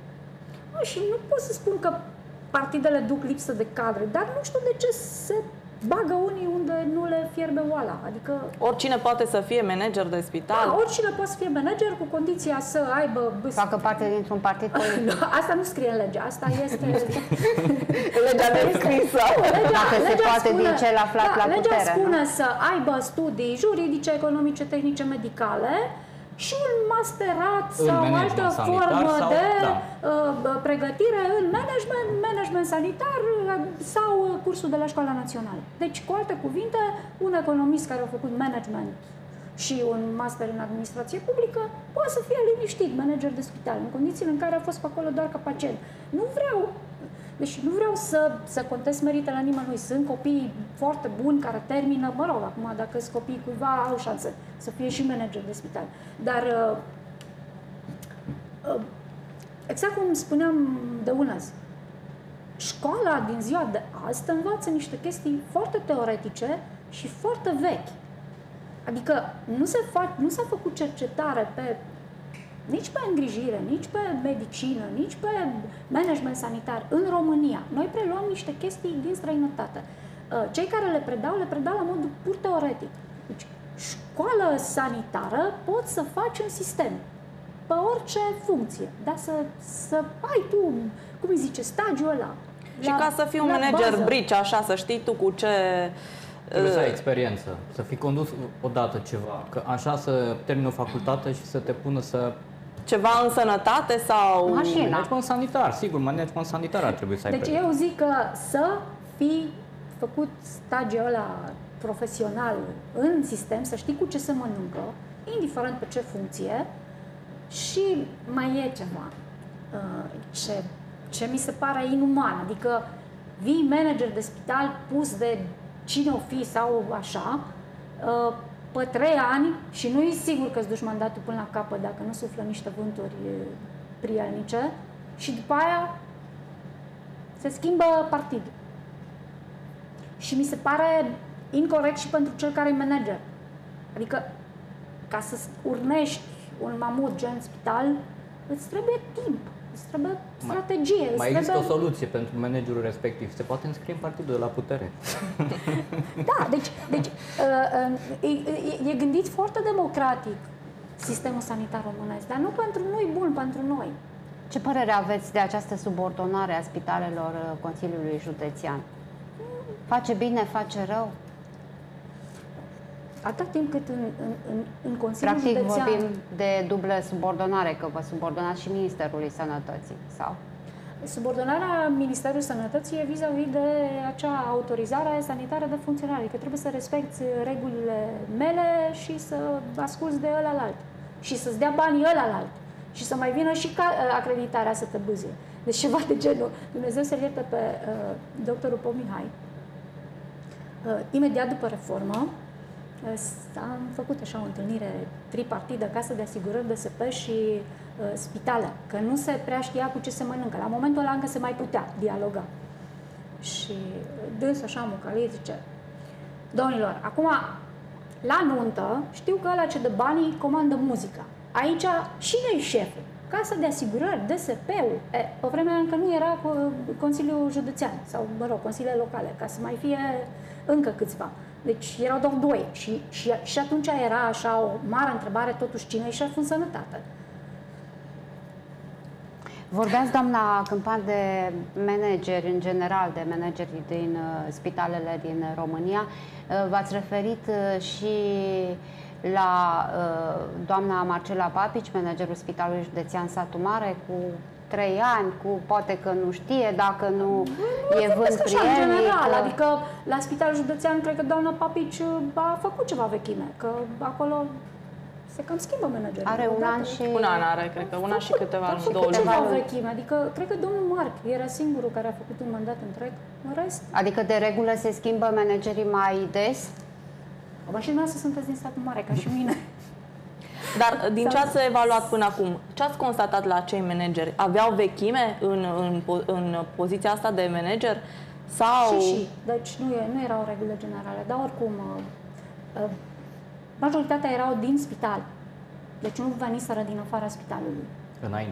bă, și nu pot să spun că partidele duc lipsă de cadre, dar nu știu de ce se bagă unii unde nu le fierbe oala. Adică Oricine poate să fie manager de spital? da, oricine poate să fie manager cu condiția să aibă... Facă parte dintr-un partid politic. Nu, asta nu scrie în lege, asta este... Legea descrisă. Legea, Dacă se legea poate spune, din cel aflat da, la legea putere, spune nu? să aibă studii juridice, economice, tehnice, medicale și un masterat În sau management altă sanitar formă sau- de da. uh, pregătire în management, management sanitar uh, sau uh, cursul de la Școala Națională. Deci, cu alte cuvinte, un economist care a făcut management și un master în administrație publică poate să fie liniștit manager de spital, în condițiile în care a fost pe acolo doar ca pacient. Nu vreau, deci nu vreau să, să contest meritele nimănui. Sunt copii foarte buni care termină, mă rog, acum dacă sunt copii cuiva au șanse să fie și manager de spital. Dar uh, uh, exact cum spuneam de unăzi, școala din ziua de azi te învață niște chestii foarte teoretice și foarte vechi. Adică nu, se fac, nu s-a făcut cercetare pe, nici pe îngrijire, nici pe medicină, nici pe management sanitar în România. Noi preluăm niște chestii din străinătate. Cei care le predau, le predau la modul pur teoretic. Deci, școală sanitară poți să faci un sistem pe orice funcție, dar să, să ai tu, cum îi zice, stagiul ăla. Și la, ca să fii un la manager bază. brici, așa, să știi tu cu ce... Trebuie să ai experiență, să fi condus odată ceva, că așa să termini o facultate și să te pună să... Ceva în sănătate sau... Mașina. Management sanitar, sigur, management sanitar ar trebui să ai Deci pregătit. eu zic că să fi făcut stagiul ăla profesional în sistem, să știi cu ce se mănâncă, indiferent pe ce funcție, și mai e ceva uh, ce, ce mi se pare inuman, adică vii manager de spital pus de cine o fi sau așa, uh, pe trei ani și nu e sigur că îți duci mandatul până la capăt dacă nu suflă niște vânturi prielnice și după aia se schimbă partidul. Și mi se pare incorect și pentru cel care e manager. Adică, ca să urnești un mamut gen spital, îți trebuie timp, îți trebuie strategie. Mai îți există trebuie... o soluție pentru managerul respectiv. Se poate înscrie în partidul de la putere. Da, deci, deci uh, uh, e, e gândit foarte democratic sistemul sanitar românesc, dar nu pentru noi, bun pentru noi. Ce părere aveți de această subordonare a spitalelor uh, Consiliului Județean? Face bine, face rău? Atât timp cât în, în, în, în Consiliul Practic Județean... vorbim de dublă subordonare, că vă subordonați și Ministerului Sănătății, sau? Subordonarea Ministerului Sănătății e vis-a-vis de acea autorizare sanitară de funcționare, că trebuie să respecti regulile mele și să asculți de ălalalt și să-ți dea banii ălalalt și să mai vină și ca, acreditarea să te bâzie. Deci ceva de genul. Dumnezeu să-l ierte pe uh, doctorul Pomihai. Uh, imediat după reformă, am făcut așa o întâlnire tripartidă, casă de asigurări, D S P și uh, spitale, că nu se prea știa cu ce se mănâncă. La momentul ăla încă se mai putea dialoga. Și dânsul așa mucălit zice, domnilor, acum la nuntă știu că ăla ce dă banii comandă muzica. Aici cine-i șeful? Casa de asigurări, D S P-ul. E, pe vremea încă nu era Consiliul Județean sau, mă rog, consiliile locale, ca să mai fie încă câțiva. Deci erau doar doi și, și, și atunci era așa o mare întrebare, totuși cine e șef în sănătate? Vorbeați, doamna Câmpan, de manageri în general, de manageri din uh, spitalele din România. Uh, V-ați referit uh, și la uh, doamna Marcela Papici, managerul Spitalului Județean Satu Mare, cu trei ani, cu poate că nu știe, dacă nu, nu e vânt prielnic. În general, adică la Spitalul Județean, cred că doamna Papici a făcut ceva vechime, că acolo se cam schimbă managerul. Are un an și... Un an are, cred că, una și câteva a luni, făcut două luni. ceva vechime, adică cred că domnul Marc era singurul care a făcut un mandat întreg. În rest... Adică de regulă se schimbă managerii mai des? Bă, și dumneavoastră sunteți din Satul Mare, ca și mine. Dar din ce ați evaluat până acum, ce ați constatat la acei manageri? Aveau vechime în, în, în poziția asta de manager? Sau... Și, și. Deci nu, e, nu erau regulile generale, dar oricum uh, uh, majoritatea erau din spital. Deci nu veniseră din afara spitalului. Înainte.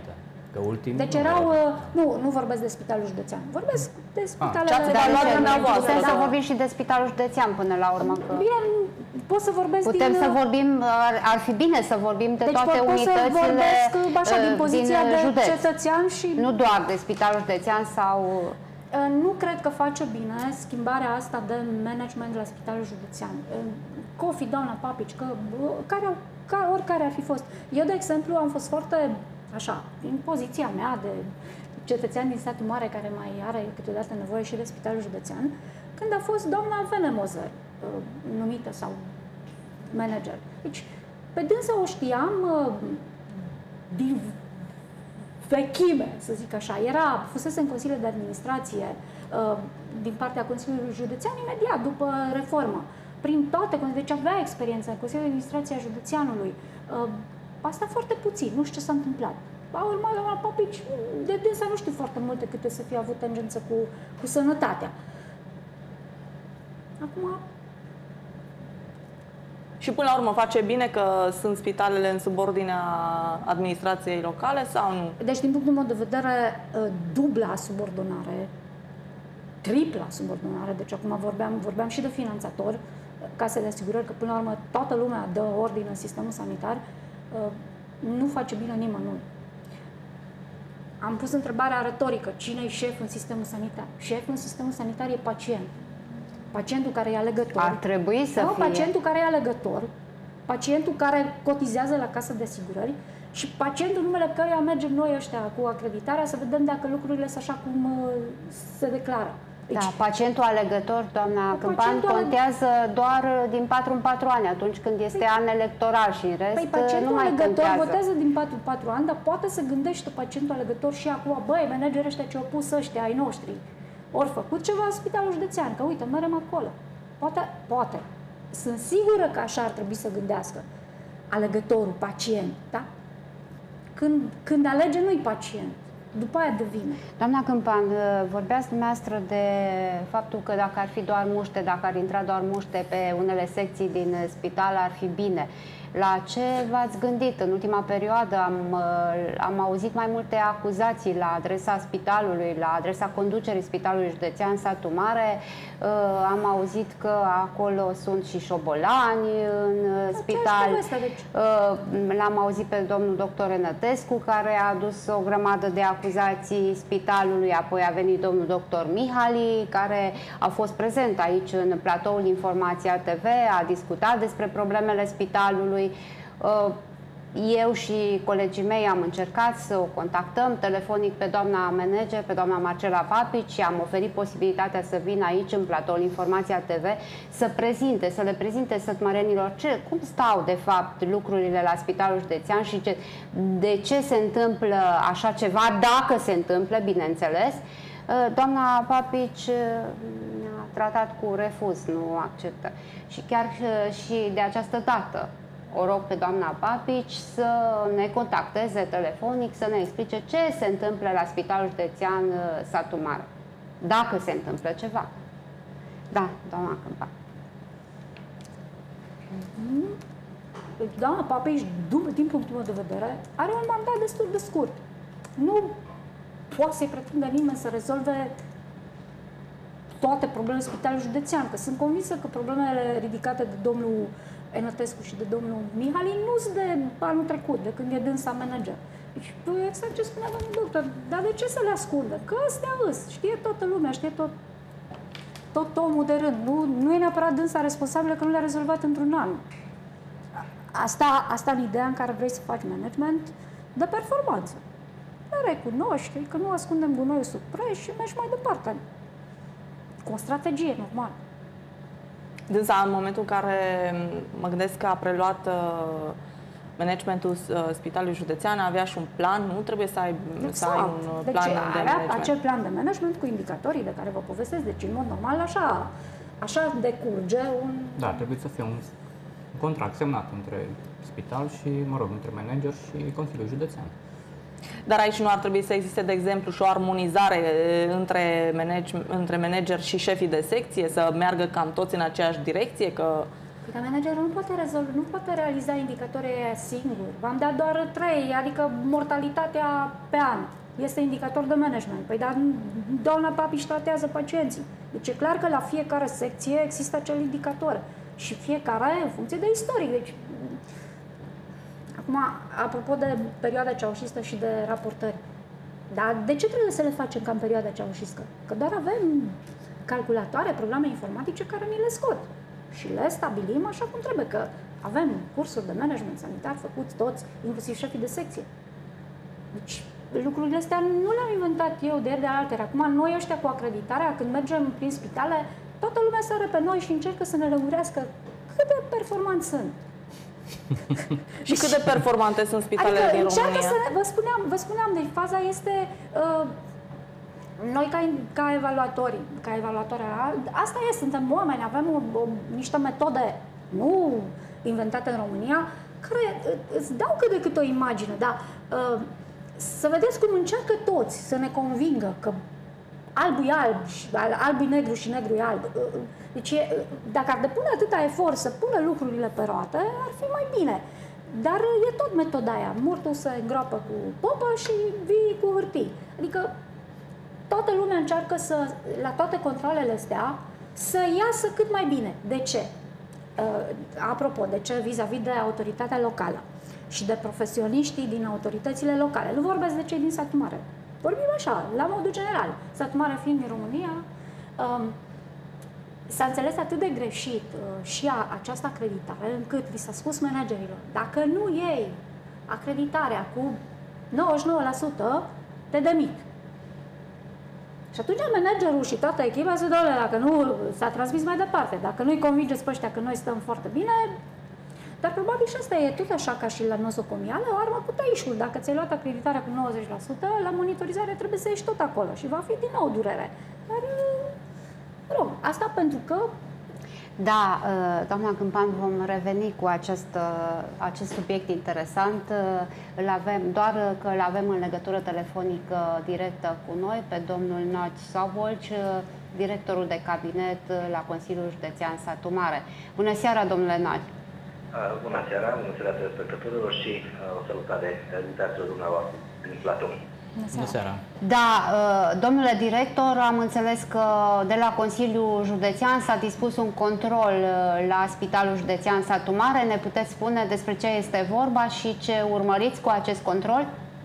Că ultimul Deci erau, nu, nu vorbesc de Spitalul Județean, vorbesc de spitalele... Ce ați evaluat dumneavoastră? Putem să vorbim și de Spitalul Județean până la urmă. Că... Bine, pot să vorbesc Putem din... să vorbim, ar, ar fi bine să vorbim de deci toate pot unitățile să vorbesc așa din poziția din de județ. cetățean și... Nu doar de Spitalul Județean sau... Nu cred că face bine schimbarea asta de management la Spitalul Județean. Cofi, doamna Papici, că, care, ca, oricare ar fi fost. Eu, de exemplu, am fost foarte, așa, în poziția mea de cetățean din satul mare, care mai are câteodată nevoie și de Spitalul Județean, când a fost doamna Venemozer numită sau manager. Deci, pe dânsă o știam din vechime, să zic așa. Era, fusese în Consiliul de Administrație din partea Consiliului Județean imediat după reformă. Prin toate, deci avea experiență în Consiliul de Administrație a Județeanului. Asta foarte puțin, nu știu ce s-a întâmplat. A urmat doamna Papici, de dânsa nu știu foarte multe câte să fie avut tangență cu, cu sănătatea. Acum... Și până la urmă face bine că sunt spitalele în subordinea administrației locale sau nu? Deci, din punctul meu de vedere, dubla subordonare, tripla subordonare, deci acum vorbeam, vorbeam și de finanțator, case de asigurări, că până la urmă toată lumea dă ordine în sistemul sanitar, nu face bine nimănui. Am pus întrebarea retorică, cine e șef în sistemul sanitar? Șeful în sistemul sanitar e pacient. Pacientul care e alegător. Ar trebui să nu, fie. Pacientul care e alegător, pacientul care cotizează la casă de asigurări și pacientul numele căruia mergem noi ăștia cu acreditarea să vedem dacă lucrurile sunt așa cum uh, se declară. Deci, da, pacientul alegător, doamna Câmpan, contează doar din patru în patru ani, atunci când este păi, an electoral și în rest păi, pacientul nu mai alegător contează. votează din patru în patru ani, dar poate să gândește pacientul alegător și acum, băi, managerii ăștia ce-au pus ăștia ai noștri, ori făcut ceva în Spitalul Județean, că uite, merem acolo. Poate, poate. Sunt sigură că așa ar trebui să gândească alegătorul, pacient, da? Când, când alege, nu-i pacient. După aia devine. Doamna Câmpan, vorbeați dumneavoastră de faptul că dacă ar fi doar muște, dacă ar intra doar muște pe unele secții din spital, ar fi bine. La ce v-ați gândit? În ultima perioadă am, am auzit mai multe acuzații la adresa spitalului, la adresa conducerii Spitalului Județean Satu Mare. Am auzit că acolo sunt și șobolani în spital. L-am auzit pe domnul doctor Enătescu, care a adus o grămadă de acuzații spitalului, apoi a venit domnul doctor Mihali, care a fost prezent aici în platoul Informația T V, a discutat despre problemele spitalului. Eu și colegii mei am încercat să o contactăm telefonic pe doamna manager, pe doamna Marcela Papici, și am oferit posibilitatea să vină aici în platoul Informația T V să prezinte, să le prezinte sătmărenilor ce, cum stau de fapt lucrurile la Spitalul Județean și ce, de ce se întâmplă așa ceva, dacă se întâmplă, bineînțeles. Doamna Papici ne-a tratat cu refuz, nu acceptă. Și chiar și de această dată o rog pe doamna Papici să ne contacteze telefonic, să ne explice ce se întâmplă la Spitalul Județean Satu Mare. Dacă se întâmplă ceva. Da, doamna Câmpan. Doamna Papici, din punctul meu de vedere, are un mandat destul de scurt. Nu poate să-i pretindă nimeni să rezolve toate problemele Spitalului Județean, că sunt convinsă că problemele ridicate de domnul Enătescu și de domnul Mihali nu sunt de anul trecut, de când e dânsa manager. Deci, exact ce spunea domnul doctor, dar de ce să le ascundă? Că ăstea îs, știe toată lumea, știe tot, tot omul de rând. Nu, nu e neapărat dânsa responsabilă că nu le-a rezolvat într-un an. Asta, asta în ideea în care vrei să faci management de performanță. Le recunoști că nu ascundem gunoiul sub preș și mergi mai departe. Cu o strategie normală. Dânsa, în momentul în care mă gândesc că a preluat uh, managementul uh, Spitalului Județean, avea și un plan, nu trebuie să ai, exact. să ai un deci plan de management. Acel plan de management cu indicatorii de care vă povestesc, deci în mod normal așa, așa decurge un... Da, trebuie să fie un contract semnat între spital și, mă rog, între manager și Consiliul Județean. Dar aici nu ar trebui să existe, de exemplu, și o armonizare între, manage, între manager și șefii de secție, să meargă cam toți în aceeași direcție? Că Păi, dar managerul nu poate rezolva, nu poate realiza indicatorii aia singur. V-am dat doar trei, adică mortalitatea pe an. Este indicator de management. Păi, dar doamna Papi își tratează pacienții. Deci e clar că la fiecare secție există acel indicator. Și fiecare în funcție de istoric. Deci, acum, apropo de perioada ceaușistă și de raportări, dar de ce trebuie să le facem ca în perioada ceaușistă? Că doar avem calculatoare, programe informatice care ni le scot. Și le stabilim așa cum trebuie, că avem cursuri de management sanitar făcuți toți, inclusiv șefii de secție. Deci, lucrurile astea nu le-am inventat eu de ieri de alteri. Acum, noi ăștia cu acreditarea, când mergem prin spitale, toată lumea sare pe noi și încercă să ne lămurească cât de performanți sunt. Și cât de performante sunt spitalele adică din încearcă România? Să ne, vă spuneam, vă spuneam, deci faza este... Uh, noi ca, ca evaluatori, ca evaluatori, asta e, suntem oameni, avem o, o, niște metode nu inventate în România, care îți dau cât de cât o imagine, dar uh, să vedeți cum încearcă toți să ne convingă că albul e alb, albul e negru și negru e alb. Deci, dacă ar depune atâta efort să pună lucrurile pe roată, ar fi mai bine. Dar e tot metoda aia. Mortul se îngroapă cu popă și vii cu hârtii. Adică toată lumea încearcă să, la toate controlele astea, să iasă cât mai bine. De ce? Apropo, de ce vis-a-vis de autoritatea locală și de profesioniștii din autoritățile locale. Nu vorbesc de cei din satul mare. Vorbim așa, la modul general. Satul mare fiind în România, um, s-a înțeles atât de greșit uh, și a, această acreditare, încât li s-a spus managerilor, dacă nu iei acreditarea cu nouăzeci și nouă la sută, te demit. Și atunci managerul și toată echipa se doole, dacă nu s-a transmis mai departe, dacă nu-i convingeți pe ăștia că noi stăm foarte bine, dar probabil și asta e tot așa ca și la nosocomială, o armă cu tăișul. Dacă ți-ai luat acreditarea cu nouăzeci la sută, la monitorizare trebuie să ieși tot acolo și va fi din nou durere. Dar, rog, asta pentru că... Da, doamna Câmpan, vom reveni cu acest, acest subiect interesant. Îl avem, doar că îl avem în legătură telefonică directă cu noi pe domnul Naci Savolci, directorul de cabinet la Consiliul Județean Satu Mare. Bună seara, domnule Naci! Bună seara, bună seara telespectatorilor și o salutare invitațiilor dumneavoastră din platou. Bună seara! Da, domnule director, am înțeles că de la Consiliul Județean s-a dispus un control la Spitalul Județean Satu Mare. Ne puteți spune despre ce este vorba și ce urmăriți cu acest control?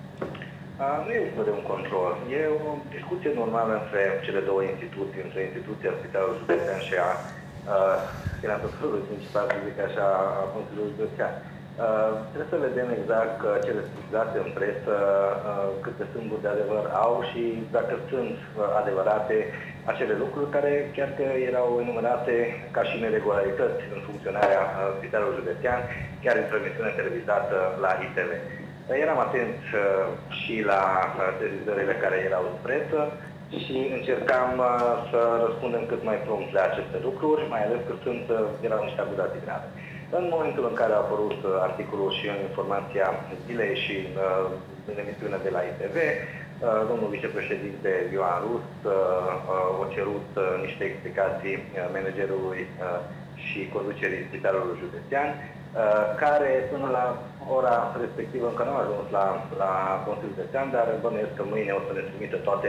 Nu e vorba de un control. E o discuție normală între cele două instituții, între instituția Spitalul Județean și a finanțatorului principal, să zic așa, a Consiliului Județean. Uh, trebuie să vedem exact că cele spusate în presă, uh, câte sâmburi de adevăr au și dacă sunt uh, adevărate acele lucruri care chiar că erau enumerate ca și neregularități în funcționarea uh, Spitalului Județean, chiar în transmisiune televizată la I T V. Uh, eram atent uh, și la uh, sesizările care erau în presă și încercam uh, să răspundem cât mai prompt la aceste lucruri, mai ales că sunt, uh, erau niște acuzații grave. În momentul în care a apărut uh, articolul și în informația zilei și uh, în emisiunea de la I T V, uh, domnul vicepreședinte Ioan Rus uh, uh, a cerut uh, niște explicații uh, managerului uh, și conducerii Spitalului Județean, uh, care până la ora respectivă încă nu a ajuns la, la Consiliul Județean, dar bănuiesc că mâine o să ne trimită toate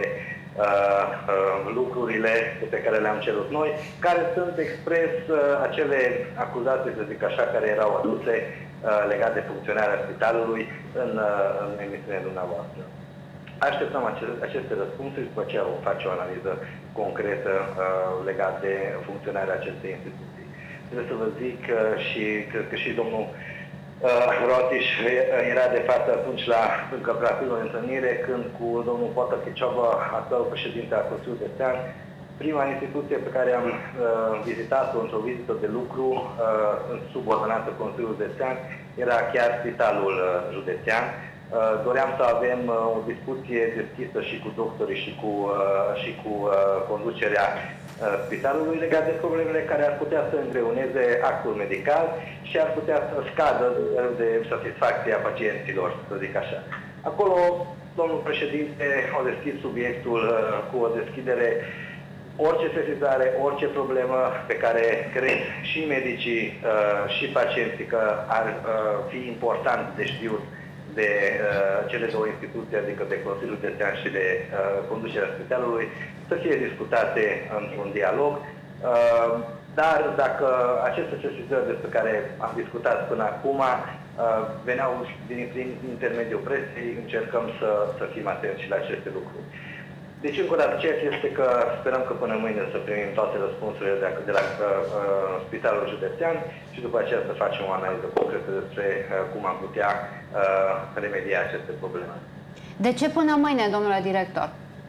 Uh, uh, lucrurile pe care le-am cerut noi, care sunt expres uh, acele acuzații, să zic așa, care erau aduse uh, legate de funcționarea spitalului în, uh, în emisiunea dumneavoastră. Așteptăm ace- aceste răspunsuri, după aceea vom face o analiză concretă uh, legată de funcționarea acestei instituții. Trebuie să vă zic uh, și cred că și domnul Uh, Rotiș era de față atunci la încă prea primă întâlnire, când cu domnul Potă Chiciobă, actualul președinte al Consiliului Județean, prima instituție pe care am uh, vizitat-o într-o vizită de lucru uh, în subordonată Consiliului Județean era chiar Spitalul uh, Județean. Uh, doream să avem uh, o discuție deschisă și cu doctorii și cu, uh, și cu uh, conducerea spitalului legat de problemele care ar putea să îngreuneze actul medical și ar putea să scadă de satisfacția pacienților, să zic așa. Acolo, domnul președinte a deschis subiectul cu o deschidere orice sesizare, orice problemă pe care cred și medicii uh, și pacienții că ar uh, fi important de știut de uh, cele două instituții, adică de Consiliul Județean și de uh, conducerea spitalului, să fie discutate într-un dialog. Uh, dar dacă aceste sesizări despre care am discutat până acum uh, veneau din, din intermediul presei, încercăm să, să fim atenți și la aceste lucruri. Deci, încă o dată, ceea ce este că sperăm că până mâine să primim toate răspunsurile de, de la uh, Spitalul Județean și după aceea să facem o analiză concretă despre uh, cum am putea uh, remedia aceste probleme. De ce până mâine, domnule director?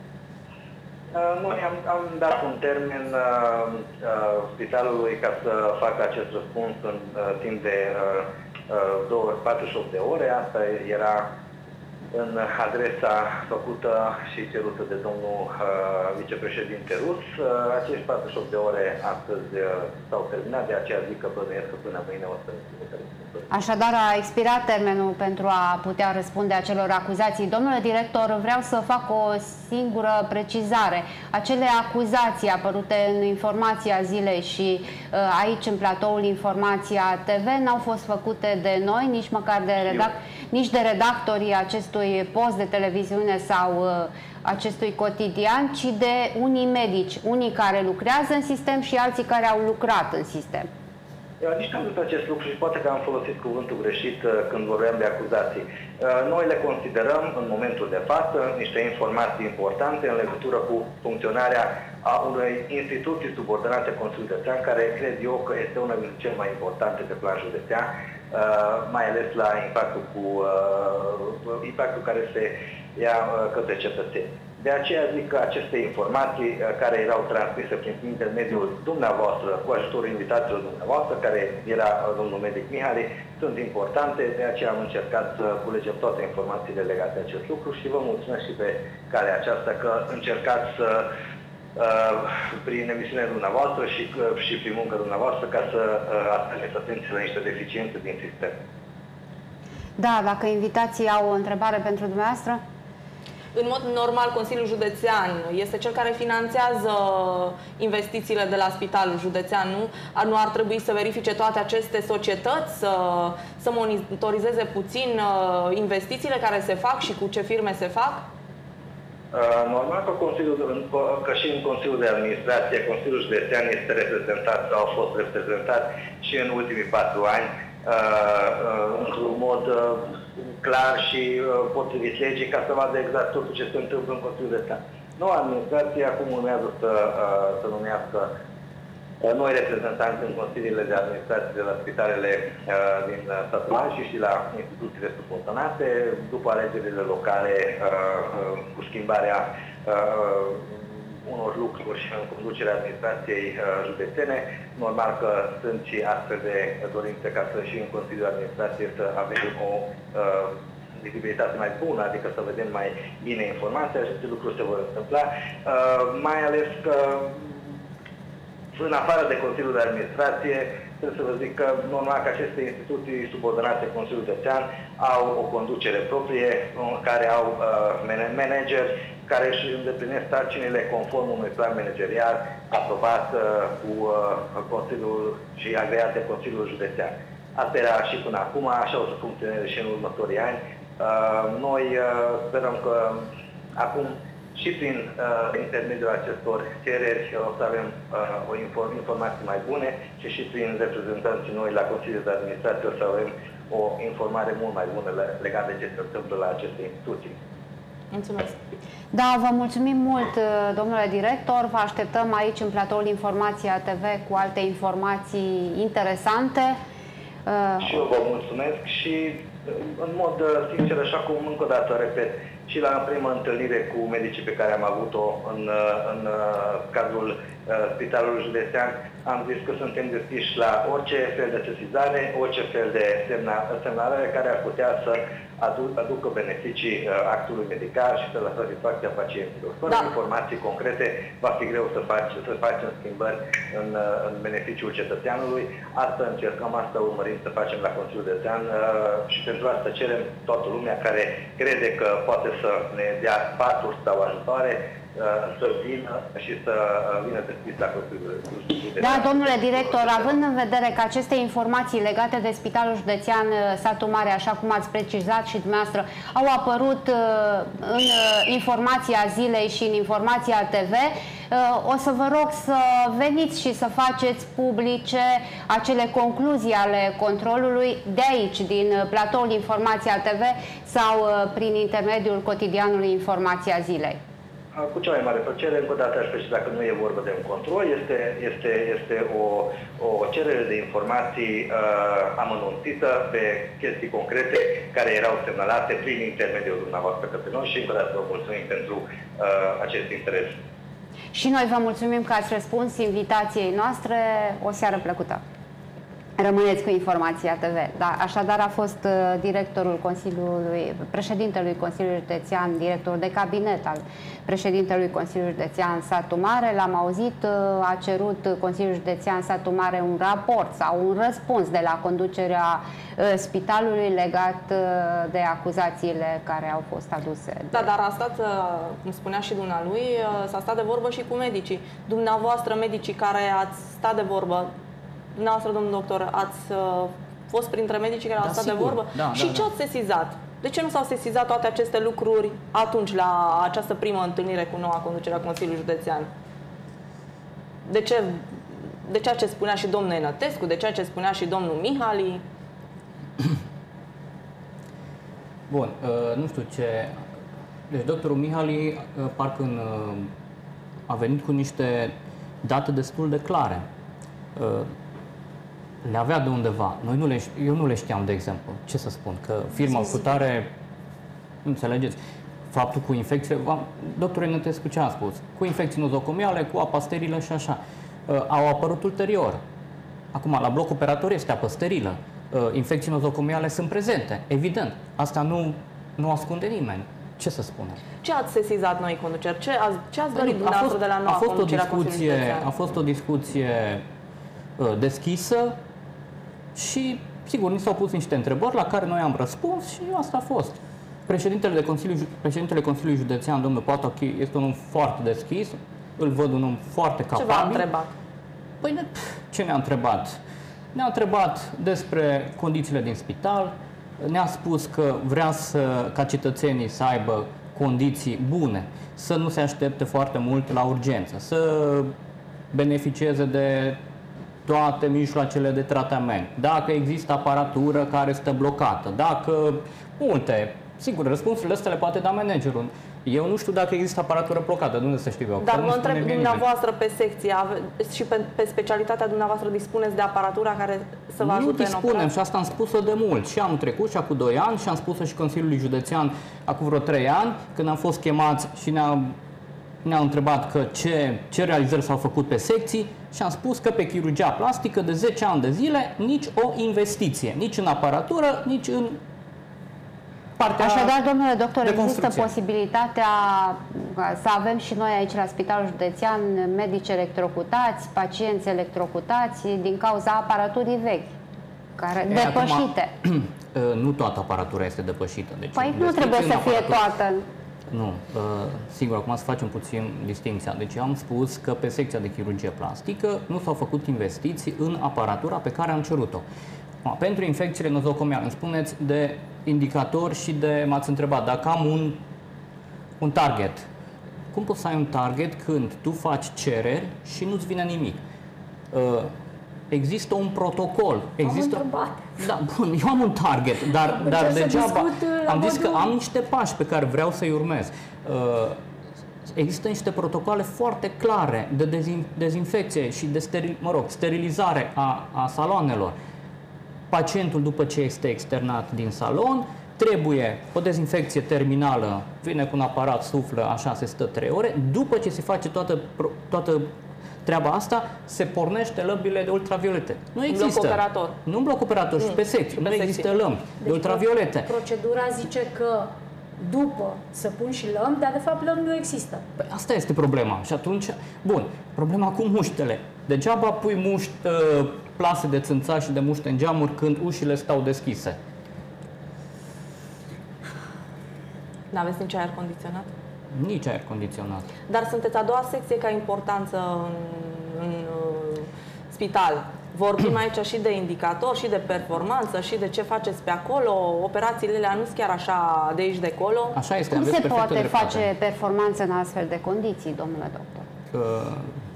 Uh, noi am, am dat un termen uh, uh, Spitalului ca să facă acest răspuns în uh, timp de uh, uh, patruzeci și opt de ore. Asta era în adresa făcută și cerută de domnul uh, vicepreședinte rus. Uh, acești patruzeci și opt de ore astăzi uh, s-au terminat, de aceea zic că bănuiesc că până mâine o să răspundă. Așadar, a expirat termenul pentru a putea răspunde acelor acuzații. Domnule director, vreau să fac o singură precizare. Acele acuzații apărute în Informația Zilei și uh, aici în platoul Informația T V n-au fost făcute de noi, nici măcar de redac- nici de redactorii acestui post de televiziune sau uh, acestui cotidian, ci de unii medici, unii care lucrează în sistem și alții care au lucrat în sistem. Eu nici n-am zis acest lucru și poate că am folosit cuvântul greșit uh, când vorbeam de acuzații. Uh, noi le considerăm în momentul de față niște informații importante în legătură cu funcționarea a unei instituții subordonate Consiliului Județean, care cred eu că este una dintre cele mai importante pe plan județean, uh, mai ales la impactul, cu, uh, impactul care se ia uh, către cetățeni. De aceea zic că aceste informații uh, care erau transmise prin intermediul dumneavoastră, cu ajutorul invitațiilor dumneavoastră, care era uh, domnul medic Mihali, sunt importante. De aceea am încercat să culegem toate informațiile legate de acest lucru și vă mulțumesc și pe calea aceasta că încercați să uh, prin emisiunea dumneavoastră și, uh, și prin munca dumneavoastră ca să uh, atrageți atenție la niște deficiențe din sistem. Da, dacă invitații au o întrebare pentru dumneavoastră? În mod normal, Consiliul Județean este cel care finanțează investițiile de la Spitalul Județean, nu? Nu ar trebui să verifice toate aceste societăți, să, să monitorizeze puțin investițiile care se fac și cu ce firme se fac? Normal că, Consiliul, că și în Consiliul de Administrație, Consiliul Județean este reprezentat sau a fost reprezentat și în ultimii patru ani într-un mod clar și potrivit legii, ca să vadă exact tot ce se întâmplă în Consiliul Județean. Noua administrație acum urmează să, să numească noi reprezentanți în consiliile de administrație de la spitalele din statul și și la instituțiile subordonate, după alegerile locale, cu schimbarea unor lucruri în conducerea administrației uh, județene. Normal că sunt și astfel de dorințe ca să și în Consiliul Administrației să avem o uh, vizibilitate mai bună, adică să vedem mai bine informația. Aceste lucruri se vor întâmpla. Uh, mai ales că în afară de Consiliul de Administrație, trebuie să vă zic că normal că aceste instituții subordonate Consiliul Județean au o conducere proprie, care au uh, manageri care își îndeplinesc sarcinile conform unui plan managerial aprobat uh, cu uh, Consiliul și agreat de Consiliul Județean. Asta era și până acum, așa o să funcționeze și în următorii ani. Uh, noi uh, sperăm că acum și prin uh, intermediul acestor cereri o să avem uh, o inform informații mai bune și și prin reprezentanții noi la Consiliul de Administrație o să avem o informare mult mai bună legată de ce se întâmplă la aceste instituții. Mulțumesc! Da, vă mulțumim mult, domnule director. Vă așteptăm aici în platoul Informația T V cu alte informații interesante. Și eu vă mulțumesc și în mod sincer, așa cum încă o dată repet, și la prima întâlnire cu medicii pe care am avut-o în, în cadrul Spitalului Județean, am zis că suntem deschiși la orice fel de sesizare, orice fel de semna, semnalare care ar putea să adu aducă beneficii actului medical și să la satisfacția pacienților. Fără da. informații concrete, va fi greu să, faci, să facem schimbări în, în beneficiul cetățeanului. Asta încercăm, asta urmărim să facem la Consiliul Județean și pentru asta cerem toată lumea care crede că poate să ne dea sfaturi sau ajutoare să vină și să vină deschis la Consiliul Județean. Da, domnule director, având în vedere că aceste informații legate de Spitalul Județean Satu Mare, așa cum ați precizat și dumneavoastră, au apărut în informația zilei și în informația T V, o să vă rog să veniți și să faceți publice acele concluzii ale controlului de aici, din platoul Informația T V sau prin intermediul cotidianului Informația Zilei. Cu cea mai mare plăcere, încă o dată aș preciza că nu e vorba de un control, este, este, este o, o cerere de informații uh, amănunțită pe chestii concrete care erau semnalate prin intermediul dumneavoastră către noi și încă o dată vă mulțumim pentru uh, acest interes. Și noi vă mulțumim că ați răspuns invitației noastre. O seară plăcută! Rămâneți cu Informația T V. Da, așadar a fost uh, directorul Consiliului, președintelui Consiliului Județean, directorul de cabinet al președintelui Consiliului Județean Satu Mare. L-am auzit, uh, a cerut Consiliul Județean Satu Mare un raport sau un răspuns de la conducerea uh, spitalului legat uh, de acuzațiile care au fost aduse. Da, dar a stat, cum spunea și dumnealui, s-a stat de vorbă și cu medicii. Dumneavoastră, medicii care ați stat de vorbă, dumneavoastră, domnul doctor, ați uh, fost printre medicii care da, au stat sigur. de vorbă? Da, și da, ce da. ați sesizat? De ce nu s-au sesizat toate aceste lucruri atunci, la această primă întâlnire cu noua conducere a Consiliului Județean? De ce? De ceea ce spunea și domnul Enătescu, de ceea ce spunea și domnul Mihali? Bun, uh, nu știu ce... Deci doctorul Mihali uh, parcă în, uh, a venit cu niște date destul de clare. Uh, le avea de undeva. Noi nu le, eu nu le știam, de exemplu. Ce să spun? Că firma cu tare, înțelegeți, faptul cu infecție, doctorul Enătescu ce a spus? Cu infecții nozocomiale, cu apa sterilă și așa. Uh, au apărut ulterior. Acum, la bloc operator este apă sterilă. Uh, infecții nozocomiale sunt prezente, evident. Asta nu, nu ascunde nimeni. Ce să spunem? Ce ați sesizat noi, conduceri? Ce ați, ce ați dorit dumneavoastră de la noua a fost conducere o a Consiliului Județean? A fost o discuție uh, deschisă și, sigur, ni s-au pus niște întrebări la care noi am răspuns și asta a fost. Președintele, de Consiliu, președintele Consiliului Județean, domnul Patochi, este un om foarte deschis, îl văd un om foarte capabil. Ce v-a întrebat? Păi, ne, ce ne-a întrebat? Ne-a întrebat despre condițiile din spital, ne-a spus că vrea să, ca cetățenii să aibă condiții bune, să nu se aștepte foarte mult la urgență, să beneficieze de toate mijloacele de tratament, dacă există aparatură care stă blocată, dacă multe, sigur, răspunsurile astea le poate da managerul. Eu nu știu dacă există aparatură blocată, de unde să știu eu? Dar mă întreb, dumneavoastră pe secție ave, și pe, pe specialitatea dumneavoastră dispuneți de aparatura care să vă ajute în operație? Nu dispunem și asta am spus-o de mult. Și anul trecut și acum doi ani și am spus-o și Consiliului Județean acum vreo trei ani, când am fost chemați și ne-au ne întrebat că ce, ce realizări s-au făcut pe secții și am spus că pe chirurgia plastică de zece ani de zile nici o investiție, nici în aparatură, nici în partea. Așadar, domnule doctor, există posibilitatea să avem și noi aici la Spitalul Județean medici electrocutați, pacienți electrocutați din cauza aparaturii vechi, care, e, depășite. Acum, nu toată aparatura este depășită. Deci păi nu trebuie să fie toată. Nu, sigur, acum să facem puțin distinția. Deci eu am spus că pe secția de chirurgie plastică nu s-au făcut investiții în aparatura pe care am cerut-o. Pentru infecțiile nozocomiale, îmi spuneți de indicatori și de, m-ați întrebat, dacă am un, un target. Cum poți să ai un target când tu faci cereri și nu-ți vine nimic? Există un protocol. Există... Am da, bun, eu am un target, dar, dar degeaba. Am zis că am niște pași pe care vreau să-i urmez. Există niște protocoale foarte clare de dezin, dezinfecție și de steril, mă rog, sterilizare a, a saloanelor. Pacientul, după ce este externat din salon, trebuie o dezinfecție terminală, vine cu un aparat, suflă, așa se stă trei ore. După ce se face toată, toată treaba asta, se pornește lămpile de ultraviolete. Nu există. Bloc operator. Nu în bloc operator, mm. și pe secție. Nu există lămpi deci de ultraviolete. Procedura zice că după să pun și lămpi, dar de fapt lămpi nu există. Păi asta este problema. Și atunci, bun, problema cu muștele. Degeaba pui muști, uh, plase de țânțași și de muște în geamuri când ușile stau deschise. N-aveți nici aer condiționat? Nici aer condiționat. Dar sunteți a doua secție ca importanță în, în uh, spital. Vorbim aici și de indicator, și de performanță, și de ce faceți pe acolo. Operațiile alea nu sunt chiar așa de aici de acolo. Așa este. Cum aveți se perfectă poate dreptate. face performanță în astfel de condiții, domnule doctor? Că...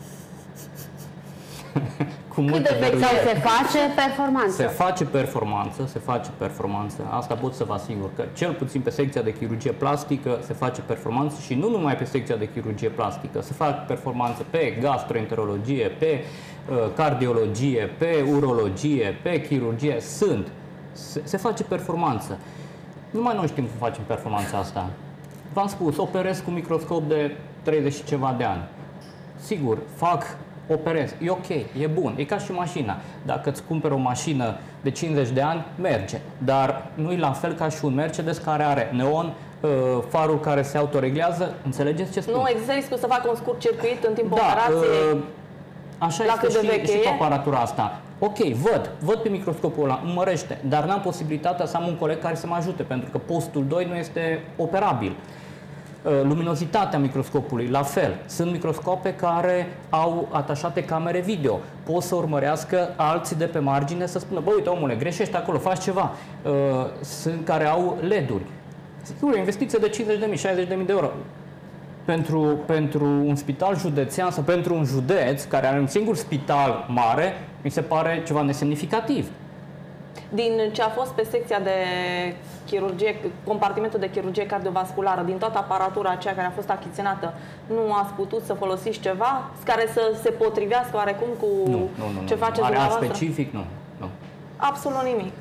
Cu Cât multe de vechi verburi. Sau se face performanță? Se face performanță, se face performanță. Asta pot să vă asigur că cel puțin pe secția de chirurgie plastică se face performanță și nu numai pe secția de chirurgie plastică. Se face performanță pe gastroenterologie, pe uh, cardiologie, pe urologie, pe chirurgie. Sunt. Se, se face performanță. Numai noi știm cum facem performanța asta. V-am spus, operez cu microscop de treizeci și ceva de ani. Sigur, fac operez, e ok, e bun, e ca și mașina. Dacă îți cumperi o mașină de cincizeci de ani, merge. Dar nu e la fel ca și un Mercedes care are neon, farul care se autoreglează. Înțelegeți ce spun? Nu există riscul să facă un scurt circuit în timpul da, operației? Așa La este cât de și, veche și cu e? aparatura asta. Ok, văd, văd pe microscopul ăla, îmi mărește, dar n-am posibilitatea să am un coleg care să mă ajute, pentru că postul doi nu este operabil. Luminozitatea microscopului, la fel. Sunt microscope care au atașate camere video. Pot să urmărească alții de pe margine să spună, bă, uite, omule, greșești acolo, faci ceva. Sunt care au L E D-uri. Sigur, investiție de cincizeci de mii, șaizeci de mii de euro. Pentru, pentru un spital județean sau pentru un județ care are un singur spital mare, mi se pare ceva nesemnificativ. Din ce a fost pe secția de chirurgie, compartimentul de chirurgie cardiovasculară, din toată aparatura aceea care a fost achiziționată, nu ați putut să folosiți ceva care să se potrivească oarecum cu nu, nu, nu, ce nu. faceți Are dumneavoastră? specific? Nu, nu. Absolut nimic.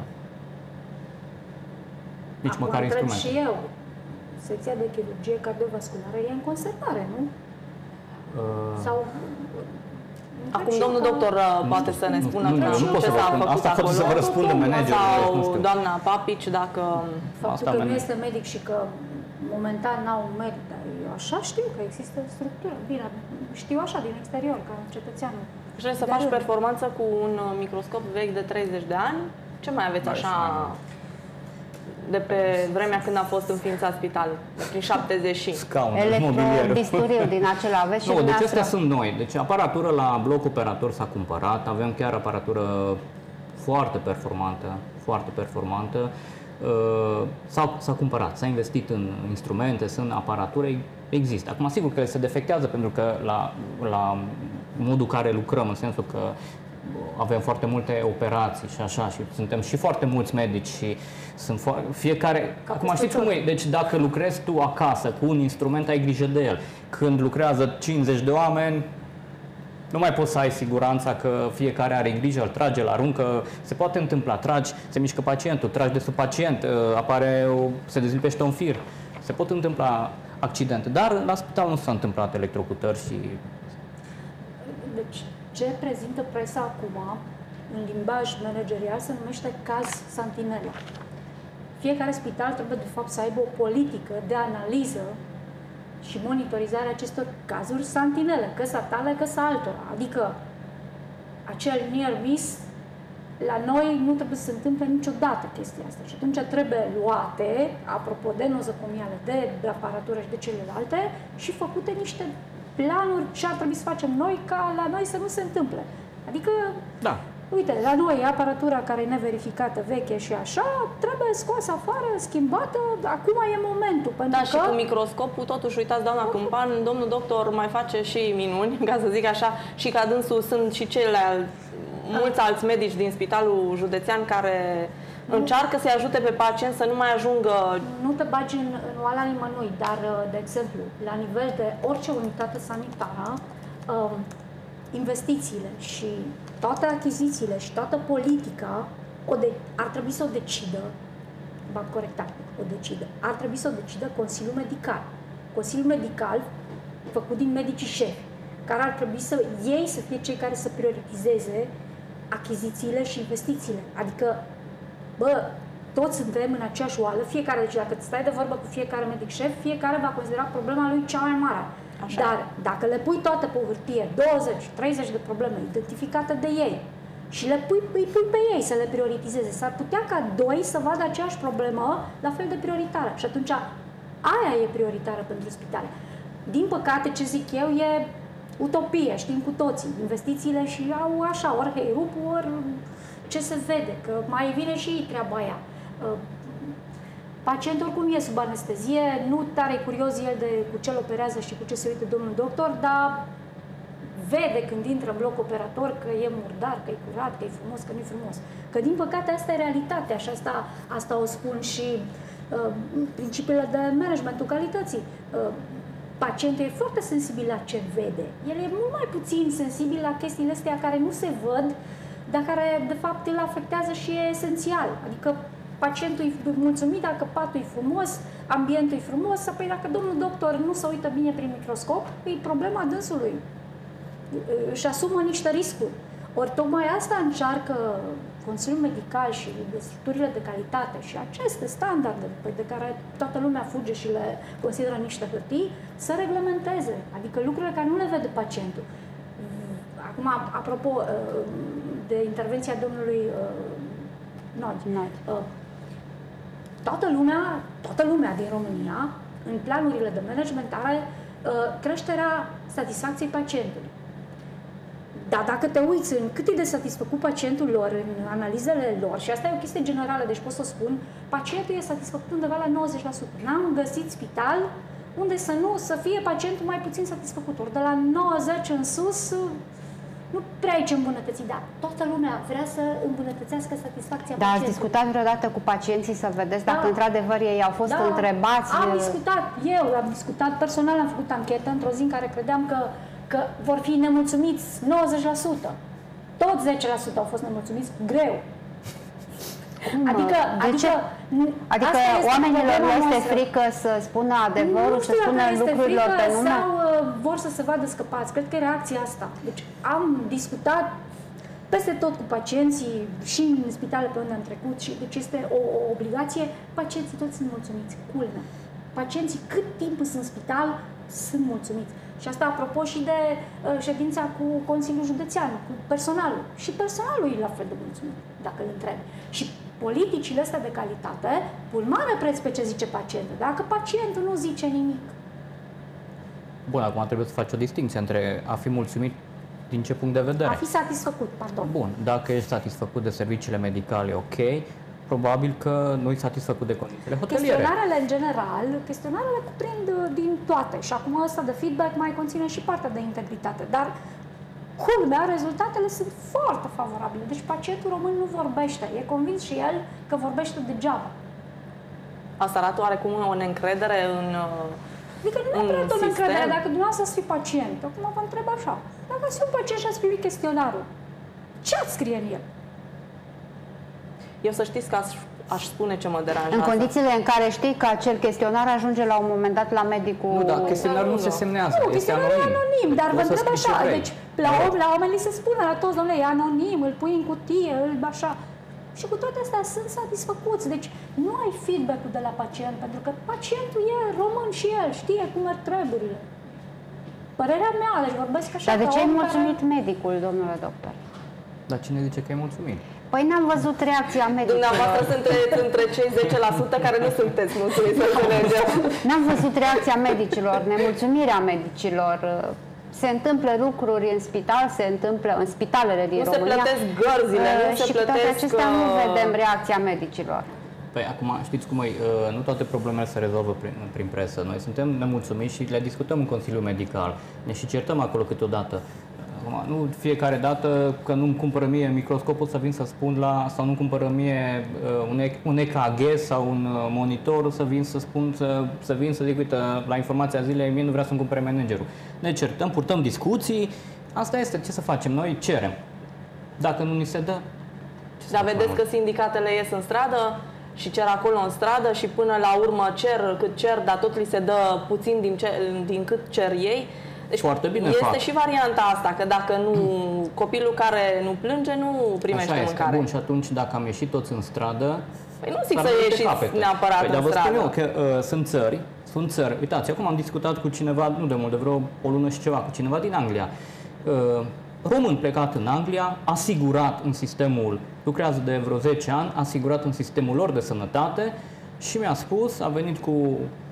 Nici Acum măcar întreb instrumente. și eu. Secția de chirurgie cardiovasculară e în conservare, nu? Uh, Sau... Acum domnul doctor poate să ne spună nu, nu, ce nu pot să vă s-a spun. făcut Asta acolo. pot să vă răspundă managerul, deci nu Sau știu. doamna Papici, dacă... Faptul Asta că nu manager. este medic și că momentan n-au un medic, dar eu așa știu că există structură. Bine, știu așa din exterior, ca cetățeanul. Și trebuie să Dar faci rând. performanță cu un microscop vechi de treizeci de ani. Ce mai aveți Mai așa și de pe vremea când a fost înființat spitalul? Prin șaptezeci și... Scaun, mobilier. Electrobisturiu din acela aveți și Nu, deci dumneavoastră? astea sunt noi. Deci aparatură la bloc operator s-a cumpărat. Avem chiar aparatură foarte performantă, foarte performantă. Uh, S-a, s-a cumpărat, s-a investit în instrumente, sunt aparatură, există. Acum, sigur că se defectează pentru că la, la modul care lucrăm, în sensul că avem foarte multe operații și așa, și suntem și foarte mulți medici și sunt fo- fiecare... Ca Acum peste știți cum tot. e? Deci dacă lucrezi tu acasă cu un instrument, ai grijă de el. Când lucrează cincizeci de oameni, nu mai poți să ai siguranța că fiecare are grijă, îl trage, îl aruncă, se poate întâmpla, tragi, se mișcă pacientul, tragi de sub pacient, apare, o, se dezlipește un fir, se pot întâmpla accidente, dar la spital nu s-a întâmplat electrocutări și... Deci, ce prezintă presa acum, în limbaj managerial, se numește caz Santinela. Fiecare spital trebuie, de fapt, să aibă o politică de analiză și monitorizare acestor cazuri Santinele, că s-a tale, că s-a altora. Adică, acel near miss, la noi nu trebuie să se întâmple niciodată chestia asta. Și atunci trebuie luate, apropo de nozocomiale, de aparatură și de celelalte, și făcute niște planuri ce ar trebui să facem noi ca la noi să nu se întâmple. Adică, Da. uite, la noi aparatura care e neverificată, veche și așa, trebuie scoasă afară, schimbată, acum e momentul. Pentru Da, că... și cu microscopul, totuși, uitați, doamna Câmpan, domnul doctor mai face și minuni, ca să zic așa, și ca dânsul sunt și celelalte, mulți alți medici din spitalul județean care încearcă să-i ajute pe pacient să nu mai ajungă... Nu te bagi în, în oala nimănui, dar, de exemplu, la nivel de orice unitate sanitară, um, investițiile și toate achizițiile și toată politica o de, ar trebui să o decidă, v-am corectat, o decidă, ar trebui să o decidă Consiliul Medical. Consiliul Medical făcut din medicii șefi, care ar trebui să ei să fie cei care să prioritizeze achizițiile și investițiile. Adică, bă, toți suntem în aceeași oală, fiecare, deci dacă stai de vorbă cu fiecare medic șef, fiecare va considera problema lui cea mai mare. Așa. Dar dacă le pui toate pe o hârtie, douăzeci treizeci de probleme identificate de ei și le pui, îi pui pe ei să le prioritizeze, s-ar putea ca doi să vadă aceeași problemă la fel de prioritară. Și atunci Aia e prioritară pentru spitale. Din păcate, ce zic eu, e utopie, știm cu toții. Investițiile și au așa, ori hei rup, ori ce se vede, că mai vine și treaba aia. Pacientul oricum e sub anestezie, nu tare curios el de cu ce operează și cu ce se uită domnul doctor, dar vede când intră în bloc operator că e murdar, că e curat, că e frumos, că nu e frumos. Că din păcate asta e realitatea și asta, asta o spun și uh, principiile de managementul calității. Uh, pacientul e foarte sensibil la ce vede. El e mult mai puțin sensibil la chestiile astea care nu se văd, dar care de fapt îl afectează și e esențial. Adică pacientul e mulțumit dacă patul e frumos, ambientul e frumos, apoi dacă domnul doctor nu se uită bine prin microscop, e problema dânsului. Își asumă niște riscuri. Ori tocmai asta încearcă Consiliul Medical și de structurile de calitate și aceste standarde de care toată lumea fuge și le consideră niște hârtii, să reglementeze. Adică lucrurile care nu le vede pacientul. Acum, apropo de intervenția domnului Nod, toată lumea, toată lumea din România, în planurile de management, are creșterea satisfacției pacientului. Dar dacă te uiți în cât e de satisfăcut pacientul lor, în analizele lor, și asta e o chestie generală, deci pot să spun, pacientul e satisfăcut undeva la nouăzeci la sută. N-am găsit spital unde să nu, să fie pacientul mai puțin satisfăcut. Ori de la nouăzeci în sus, nu prea ai ce îmbunătăți, dar toată lumea vrea să îmbunătățească satisfacția pacientului. Dar ați discutat vreodată cu pacienții să vedeți dacă da. într-adevăr ei au fost da. întrebați? Am discutat, eu am discutat, personal am făcut anchetă într-o zi în care credeam că că vor fi nemulțumiți nouăzeci la sută. Tot zece la sută au fost nemulțumiți greu. Cum? Adică, de adică, adică oamenilor nu este frică să spună adevărul, să spună lucrurilor pe nume? Sau uh, vor să se vadă scăpați. Cred că e reacția asta. Deci am discutat peste tot cu pacienții și în spitale pe unde am trecut și deci este o, o obligație. Pacienții toți sunt mulțumiți. Culmea. Pacienții cât timp sunt în spital sunt mulțumiți. Și asta apropo și de uh, ședința cu Consiliul Județean, cu personalul. Și personalul e la fel de mulțumit, dacă îl întrebi. Și politicile astea de calitate pun mare preț pe ce zice pacientul. Dacă pacientul nu zice nimic. Bun, acum trebuie să faci o distinție între a fi mulțumit din ce punct de vedere. A fi satisfăcut, pardon. Bun, dacă ești satisfăcut de serviciile medicale, ok. Probabil că nu-i satisfăcut de condițiile hoteliere. Chestionarele, în general, chestionarele cuprind din toate și acum ăsta de feedback mai conține și partea de integritate, dar culmea, rezultatele sunt foarte favorabile. Deci pacientul român nu vorbește, e convins și el că vorbește degeaba. Asta arată oarecum o neîncredere în Adică nu neapărat o neîncredere, dacă dumneavoastră ați fi pacient, acum vă întreb așa, dacă ați fi un pacient și ați primit chestionarul, ce ați scrie în el? Eu să știți că aș, aș spune ce mă deranjează. În condițiile în care știi că acel chestionar ajunge la un moment dat la medicul... Nu, dar chestionarul nu, nu se semnează, nu, este anonim. e anonim, dar vă întreb așa, deci la, om, la oameni li se spune la toți, domnule, e anonim, îl pui în cutie, îl așa. Și cu toate astea sunt satisfăcuți, deci nu ai feedback-ul de la pacient, pentru că pacientul e român și el, știe cum merg treburile. Părerea mea, deci vorbesc așa. Dar de ce ai mulțumit care... medicul, domnule doctor? Dar cine zice că e mulțumit? Păi n-am văzut reacția medicilor. Dumneavoastră sunteți între cei zece la sută care nu sunteți mulțumiți, să înțelegem. N-am văzut reacția medicilor, nemulțumirea medicilor. Se întâmplă lucruri în spital, se întâmplă în spitalele din nu România. Nu se plătesc gărzile, nu se și plătesc... Și toate acestea nu vedem reacția medicilor. Păi acum știți cum e, nu toate problemele se rezolvă prin, prin presă. Noi suntem nemulțumiți și le discutăm în Consiliul Medical. Ne și certăm acolo câteodată. Nu fiecare dată că nu-mi cumpără mie microscopul să vin să spun la, sau nu cumpără mie un, un E K G sau un monitor să vin să spun, să, să vin să zic, uite, la informația zilei, mie nu vrea să-mi cumpere managerul. Ne certăm, purtăm discuții, asta este, ce să facem? Noi cerem. Dacă nu ni se dă, ce Dar vedeți că sindicatele ies în stradă și cer acolo în stradă și până la urmă cer cât cer, dar tot li se dă puțin din, ce, din cât cer ei. Deci foarte bine este fac. și varianta asta, că dacă nu, copilul care nu plânge nu primește așa mâncare. Bun, și atunci dacă am ieșit toți în stradă... Păi nu zic să ieșiți capete. neapărat păi, în dar stradă. Dar vă spun eu că uh, sunt țări, sunt țări, uitați, acum am discutat cu cineva, nu de mult, de vreo o lună și ceva, cu cineva din Anglia. Uh, român plecat în Anglia, asigurat în sistemul, lucrează de vreo zece ani, asigurat în sistemul lor de sănătate și mi-a spus, a venit cu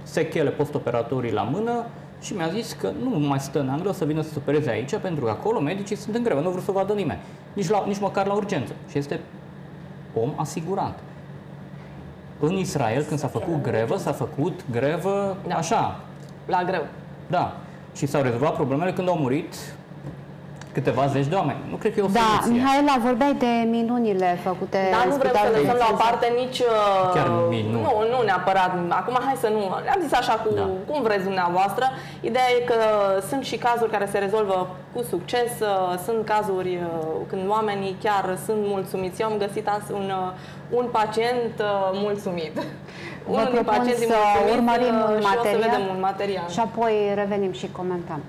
sechele postoperatorii la mână și mi-a zis că nu mai stă în Anglia, să vină să se opereze aici, pentru că acolo medicii sunt în grevă, nu vreau să o vadă nimeni, nici, la, nici măcar la urgență. Și este om asigurat. În Israel, când s-a făcut grevă, s-a făcut grevă Da. așa. La greu. Da. Și s-au rezolvat problemele când au murit câteva zeci de oameni. Nu cred că e o Da, soluție. Mihaela, vorbeai de minunile făcute Dar în nu vrem să spitalul lăsăm la o Vicența. parte nici... uh, Chiar minuni. Nu, nu neapărat. Acum hai să nu... Le-am zis așa cu, Da. cum vreți dumneavoastră. Ideea e că sunt și cazuri care se rezolvă cu succes. uh, Sunt cazuri uh, când oamenii chiar sunt mulțumiți. Eu am găsit azi un, uh, un pacient uh, mulțumit. Vă Unul din propun pacienții să mulțumiți, urmărim uh, un și o să material vedem un material. și apoi revenim și comentăm.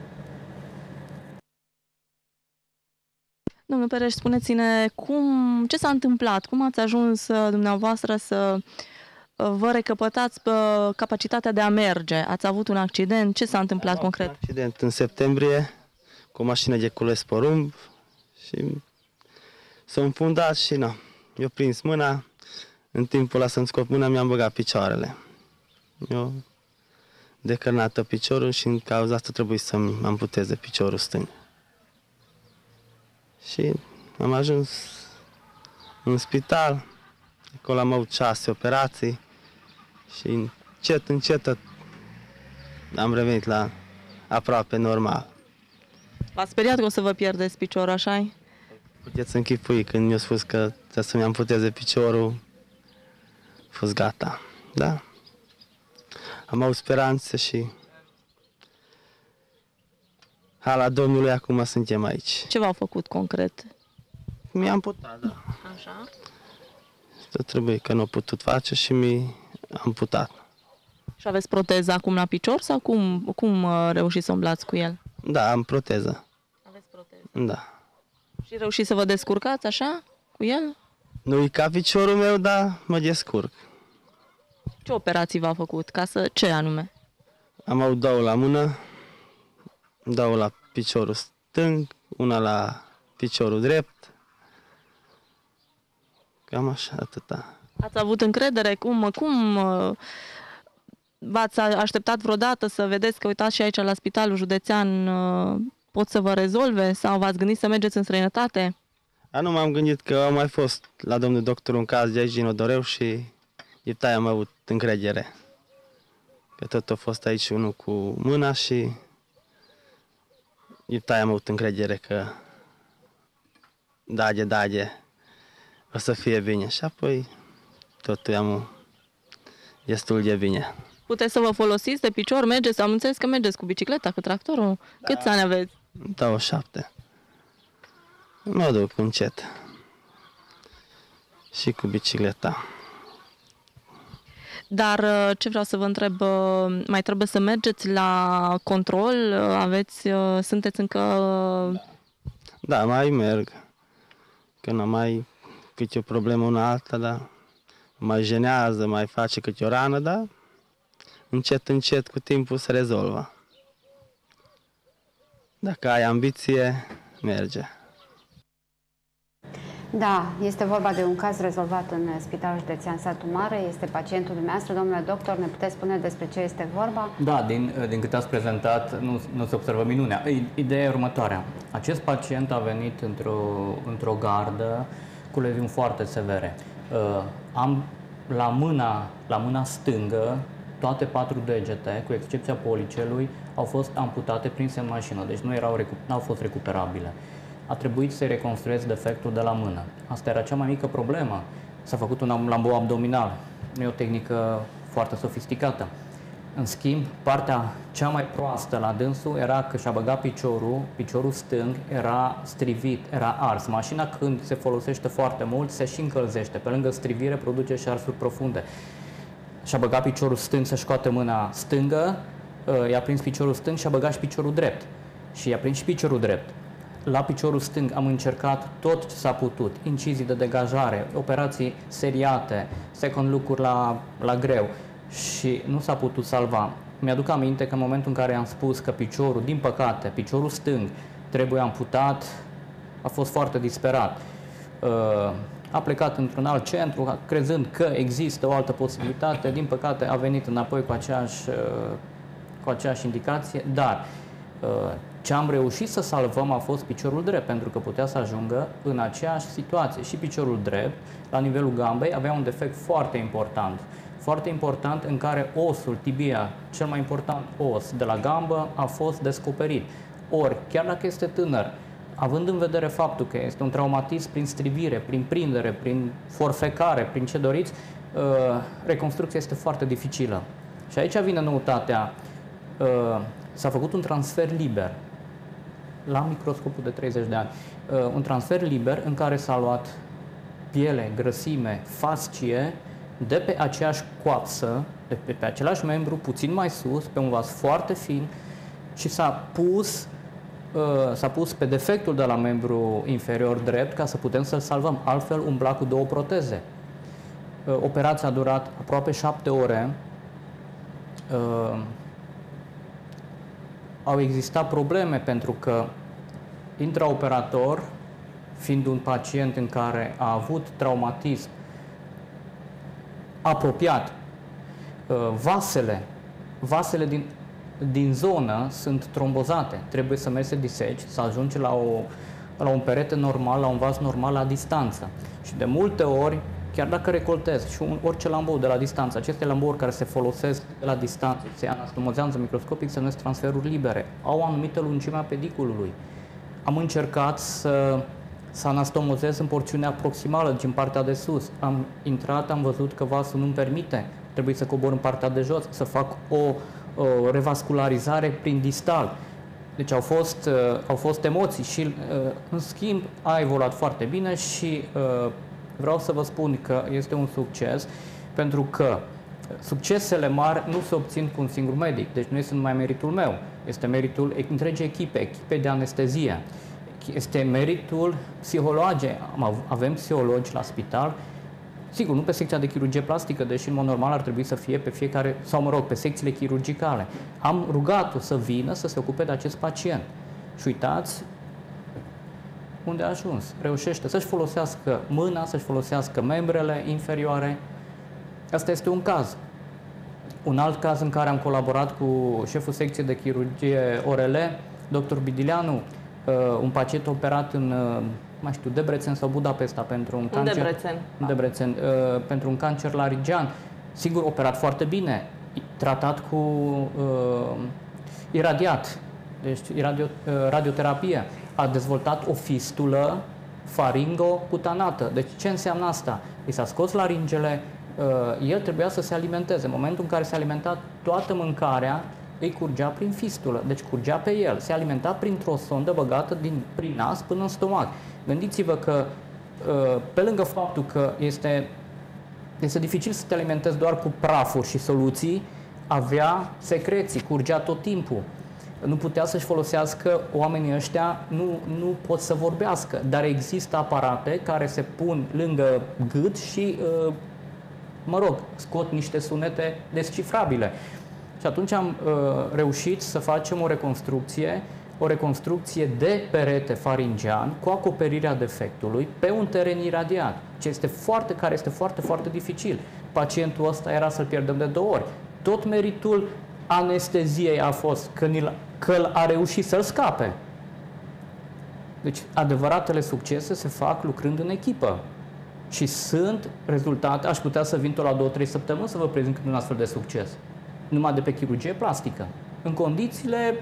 Domnul Pereș, spuneți-ne cum, ce s-a întâmplat, cum ați ajuns uh, dumneavoastră să uh, vă recăpătați uh, capacitatea de a merge? Ați avut un accident? Ce s-a întâmplat concret? Un accident în septembrie cu o mașină de cules porumb și s-a înfundat și na, eu prins mâna, în timpul ăla să-mi scot mâna mi-am băgat picioarele. Eu decărnată piciorul și în cauza asta trebuie să-mi amputeze piciorul stâng. Și am ajuns în spital, acolo am avut șase operații și încet, încet am revenit la aproape normal. V-ați speriat că o să vă pierdeți piciorul, așa-i? Puteți închipui când mi-a spus că trebuie să-mi amputeze piciorul, a fost gata, da? Am avut speranțe și hala Domnului acum suntem aici. Ce v-au făcut concret? Mi-am amputat, da. Așa. Tot trebuie că nu a putut face și mi-am amputat. Și aveți proteză acum la picior sau cum, cum uh, reușiți să umblați cu el? Da, am proteză, Aveți proteză. da. Și reușiți să vă descurcați așa cu el? Nu-i ca piciorul meu, dar mă descurc. Ce operații v-a făcut? Ca să... Ce anume? Am avut două la mână, două la piciorul stâng, una la piciorul drept. Cam așa, atâta. Ați avut încredere? Cum, cum uh, v-ați așteptat vreodată să vedeți că, uitați, și aici la Spitalul Județean uh, pot să vă rezolve? Sau v-ați gândit să mergeți în străinătate? A, nu m-am gândit că am mai fost la domnul doctor un caz de aici din Odoreu și iptai am avut încredere. Că tot a fost aici unul cu mâna și iptai am avut încredere că dage, dage, o să fie bine. Și apoi totul am destul de bine. Puteți să vă folosiți de picior? Mergeți? Am înțeles că mergeți cu bicicleta, cu tractorul. Da. Câți ani aveți? douăzeci și șapte. Mă duc încet. Și cu bicicleta. Dar uh, ce vreau să vă întreb, uh, mai trebuie să mergeți la control? Uh, Aveți, uh, sunteți încă... Da, mai merg. Când am mai câte o problemă una alta, dar mai jenează, mai face câte o rană, dar încet, încet, cu timpul se rezolvă. Dacă ai ambiție, merge. Da, este vorba de un caz rezolvat în Spitalul Județean Satu Mare. Este pacientul dumneavoastră. Domnule doctor, ne puteți spune despre ce este vorba? Da, din, din câte ați prezentat, nu, nu se observă minunea. Ideea e următoarea. Acest pacient a venit într-o, într-o gardă cu leziuni foarte severe. Uh, am la mâna, la mâna stângă, toate patru degete, cu excepția policelui, au fost amputate prinse în mașină, deci nu erau, nu au fost recuperabile. A trebuit să-i reconstruiesc defectul de la mână. Asta era cea mai mică problemă. S-a făcut un lambou abdominal. Nu e o tehnică foarte sofisticată. În schimb, partea cea mai proastă la dânsul era că și-a băgat piciorul, piciorul stâng era strivit, era ars. Mașina, când se folosește foarte mult, se și încălzește. Pe lângă strivire, produce și arsuri profunde. Și-a băgat piciorul stâng să scoate mâna stângă, i-a prins piciorul stâng și a băgat și piciorul drept. Și i-a prins și piciorul drept. La piciorul stâng am încercat tot ce s-a putut, incizii de degajare, operații seriate, second look-uri la, la greu și nu s-a putut salva. Mi-aduc aminte că în momentul în care am spus că piciorul, din păcate, piciorul stâng trebuie amputat, a fost foarte disperat. Uh, a plecat într-un alt centru, crezând că există o altă posibilitate, din păcate a venit înapoi cu aceeași, cu aceeași indicație, dar ce am reușit să salvăm a fost piciorul drept, pentru că putea să ajungă în aceeași situație. Și piciorul drept, la nivelul gambei, avea un defect foarte important. Foarte important, în care osul, tibia, cel mai important os de la gambă, a fost descoperit. Ori, chiar dacă este tânăr, având în vedere faptul că este un traumatism prin strivire, prin prindere, prin forfecare, prin ce doriți, reconstrucția este foarte dificilă. Și aici vine noutatea. S-a făcut un transfer liber, la microscopul de treizeci de ani, un transfer liber în care s-a luat piele, grăsime, fascie de pe aceeași coapsă, de pe, pe același membru, puțin mai sus, pe un vas foarte fin, și s-a pus, s-a pus pe defectul de la membru inferior drept ca să putem să-l salvăm. Altfel umbla cu două proteze. Operația a durat aproape șapte ore. Au existat probleme pentru că intraoperator, fiind un pacient în care a avut traumatism apropiat, vasele, vasele din, din zonă sunt trombozate. Trebuie să mergi să diseci, să ajungi la, o, la un perete normal, la un vas normal la distanță. Și de multe ori, chiar dacă recoltezi și un, orice lambou de la distanță, aceste lambouri care se folosesc de la distanță, se anastomozează microscopic, se numesc transferuri libere, au o anumită lungime a pediculului. Am încercat să, să anastomozez în porțiunea proximală, din partea de sus. Am intrat, am văzut că vasul nu-mi permite, trebuie să cobor în partea de jos, să fac o, o revascularizare prin distal. Deci au fost, uh, au fost emoții și, uh, în schimb, a evoluat foarte bine și uh, vreau să vă spun că este un succes, pentru că succesele mari nu se obțin cu un singur medic, deci nu este numai meritul meu, este meritul întregii echipe, echipe de anestezie, este meritul psihologe. Avem psihologi la spital, sigur, nu pe secția de chirurgie plastică, deși în mod normal ar trebui să fie pe fiecare, sau mă rog, pe secțiile chirurgicale. Am rugat-o să vină să se ocupe de acest pacient. Și uitați unde a ajuns. Reușește să-și folosească mâna, să-și folosească membrele inferioare. Asta este un caz. Un alt caz în care am colaborat cu șeful secției de chirurgie O R L, doctor Bidileanu, un pacient operat în, mai știu, Debrecen sau Budapesta pentru un cancer. Debrecen. În Debrecen, pentru un cancer laryngean. Sigur, operat foarte bine, tratat cu uh, iradiat, deci radio, uh, radioterapie. A dezvoltat o fistulă faringocutanată. Deci ce înseamnă asta? I s-a scos laringele, uh, el trebuia să se alimenteze. În momentul în care se alimenta, toată mâncarea îi curgea prin fistulă, deci curgea pe el. Se alimenta printr-o sondă băgată din, prin nas până în stomac. Gândiți-vă că, uh, pe lângă faptul că este, este dificil să te alimentezi doar cu prafuri și soluții, avea secreții, curgea tot timpul. Nu putea să-și folosească, oamenii ăștia nu, nu pot să vorbească, dar există aparate care se pun lângă gât și, mă rog, scot niște sunete descifrabile. Și atunci am uh, reușit să facem o reconstrucție, o reconstrucție de perete faringean cu acoperirea defectului pe un teren iradiat, ce este foarte, care este foarte, foarte dificil. Pacientul ăsta era să-l pierdem de două ori. Tot meritul anesteziei a fost că, că a reușit să-l scape. Deci, adevăratele succese se fac lucrând în echipă. Și sunt rezultate, aș putea să vin tot la două trei săptămâni să vă prezint un astfel de succes. Numai de pe chirurgie plastică. În condițiile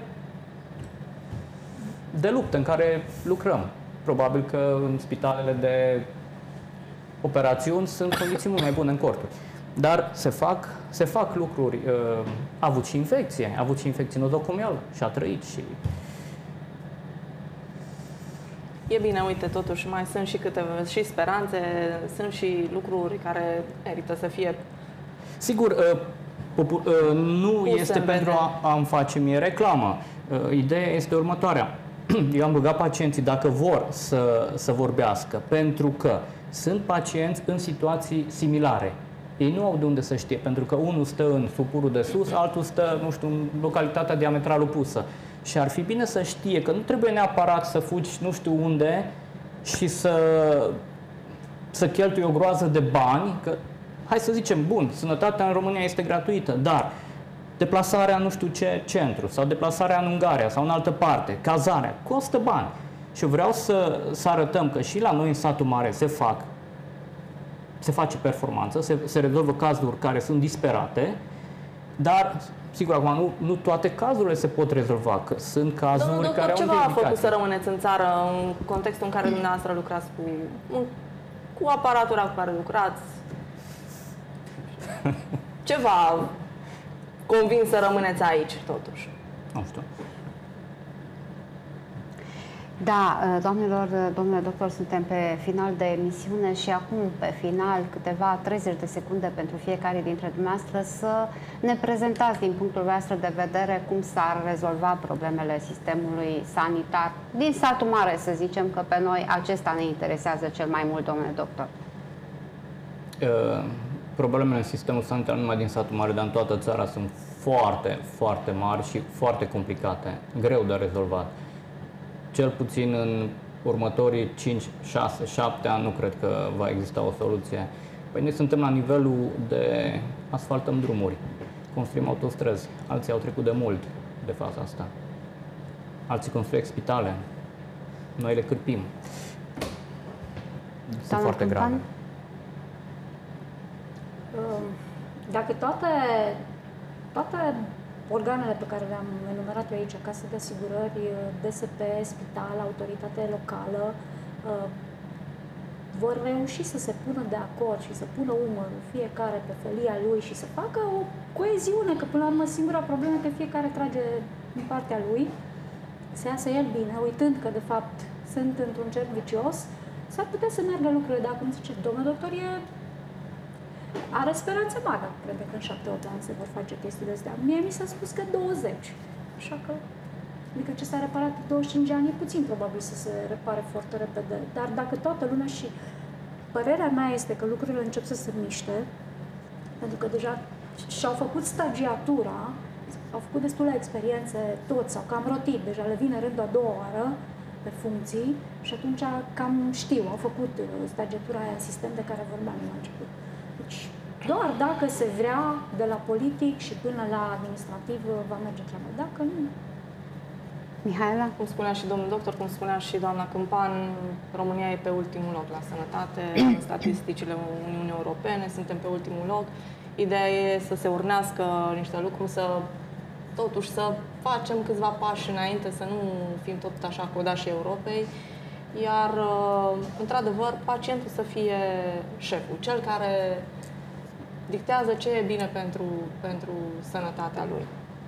de luptă în care lucrăm. Probabil că în spitalele de operațiuni sunt condiții mult mai bune în corturi. Dar se fac, se fac lucruri. A avut și infecție, a avut și infecție nozocomială și a trăit. Și... E bine, uite, totuși mai sunt și câteva și speranțe, sunt și lucruri care merită să fie... Sigur, nu este pentru a-mi face mie reclamă. Ideea este următoarea. Eu am rugat pacienții dacă vor să, să vorbească, pentru că sunt pacienți în situații similare. Ei nu au de unde să știe, pentru că unul stă în supurul de sus, altul stă, nu știu, în localitatea diametral opusă. Și ar fi bine să știe că nu trebuie neapărat să fugi nu știu unde și să să cheltui o groază de bani, că hai să zicem, bun, sănătatea în România este gratuită, dar deplasarea nu știu ce centru sau deplasarea în Ungaria sau în altă parte, cazarea, costă bani. Și eu vreau să, să arătăm că și la noi în satul mare se fac, se face performanță, se, se rezolvă cazuri care sunt disperate, dar, sigur, acum nu, nu toate cazurile se pot rezolva, că sunt cazuri Domnul doctor, care ce au v-a indicații. făcut să rămâneți în țară în contextul în care dumneavoastră lucrați cu, cu aparatura cu care lucrați? Ce v-a convins să rămâneți aici, totuși? Nu știu. Da, doamnelor, domnule doctor, suntem pe final de emisiune și acum, pe final, câteva treizeci de secunde pentru fiecare dintre dumneavoastră să ne prezentați din punctul vostru de vedere cum s-ar rezolva problemele sistemului sanitar din satul mare, să zicem, că pe noi acesta ne interesează cel mai mult, domnule doctor. Uh, problemele în sistemul sanitar, nu numai din satul mare, dar în toată țara, sunt foarte, foarte mari și foarte complicate, greu de rezolvat. Cel puțin în următorii cinci, șase, șapte ani nu cred că va exista o soluție. Păi noi suntem la nivelul de asfaltăm drumuri, construim autostrăzi. Alții au trecut de mult de faza asta. Alții construiesc spitale. Noi le cârpim. Sunt Doamna foarte Câmpan? grave. Dacă toate, toate organele pe care le-am enumerat eu aici, Casă de Asigurări, D S P, spital, autoritate locală, vor reuși să se pună de acord și să pună umărul fiecare pe felia lui și să facă o coeziune, că până la urmă singura problemă e că fiecare trage în partea lui, să iasă el bine, uitând că de fapt sunt într-un cerc vicios, s-ar putea să meargă lucrurile. Dacă îmi zice, domnul doctor, e are speranțe mari, crede că în șapte opt ani se vor face chestiile astea. Mie mi s-a spus că douăzeci. Așa că, adică ce s-a reparat în douăzeci și cinci de ani, e puțin probabil să se repare foarte repede. Dar dacă toată lumea și părerea mea este că lucrurile încep să se miște, pentru că deja și-au făcut stagiatura, au făcut destule experiențe toți, sau cam rotit, deja le vine rândul a doua oară pe funcții și atunci cam știu, au făcut stagiatura aia în sistem de care vorbeam la început. Deci, doar dacă se vrea de la politic și până la administrativ va merge treaba. Dacă nu... Mihaela? Cum spunea și domnul doctor, cum spunea și doamna Câmpan, România e pe ultimul loc la sănătate, în statisticile Uniunii Europene, suntem pe ultimul loc. Ideea e să se urnească niște lucruri, să totuși să facem câțiva pași înainte, să nu fim tot așa codașii Europei, iar, într-adevăr, pacientul să fie șeful, cel care dictează ce e bine pentru, pentru sănătatea lui.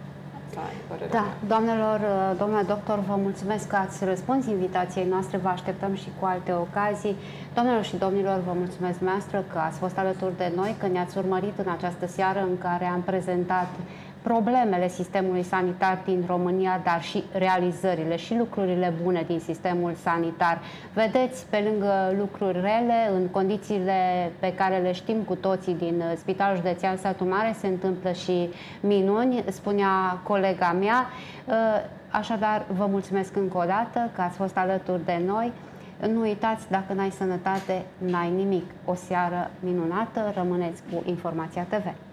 Da, doamnelor, domnule doctor, vă mulțumesc că ați răspuns invitației noastre, vă așteptăm și cu alte ocazii. Doamnelor și domnilor, vă mulțumesc dumneavoastră că ați fost alături de noi, că ne-ați urmărit în această seară în care am prezentat problemele sistemului sanitar din România, dar și realizările și lucrurile bune din sistemul sanitar. Vedeți, pe lângă lucruri rele, în condițiile pe care le știm cu toții din Spitalul Județean Satul Mare, se întâmplă și minuni, spunea colega mea. Așadar, vă mulțumesc încă o dată că ați fost alături de noi. Nu uitați, dacă n-ai sănătate, n-ai nimic. O seară minunată, rămâneți cu Informația T V.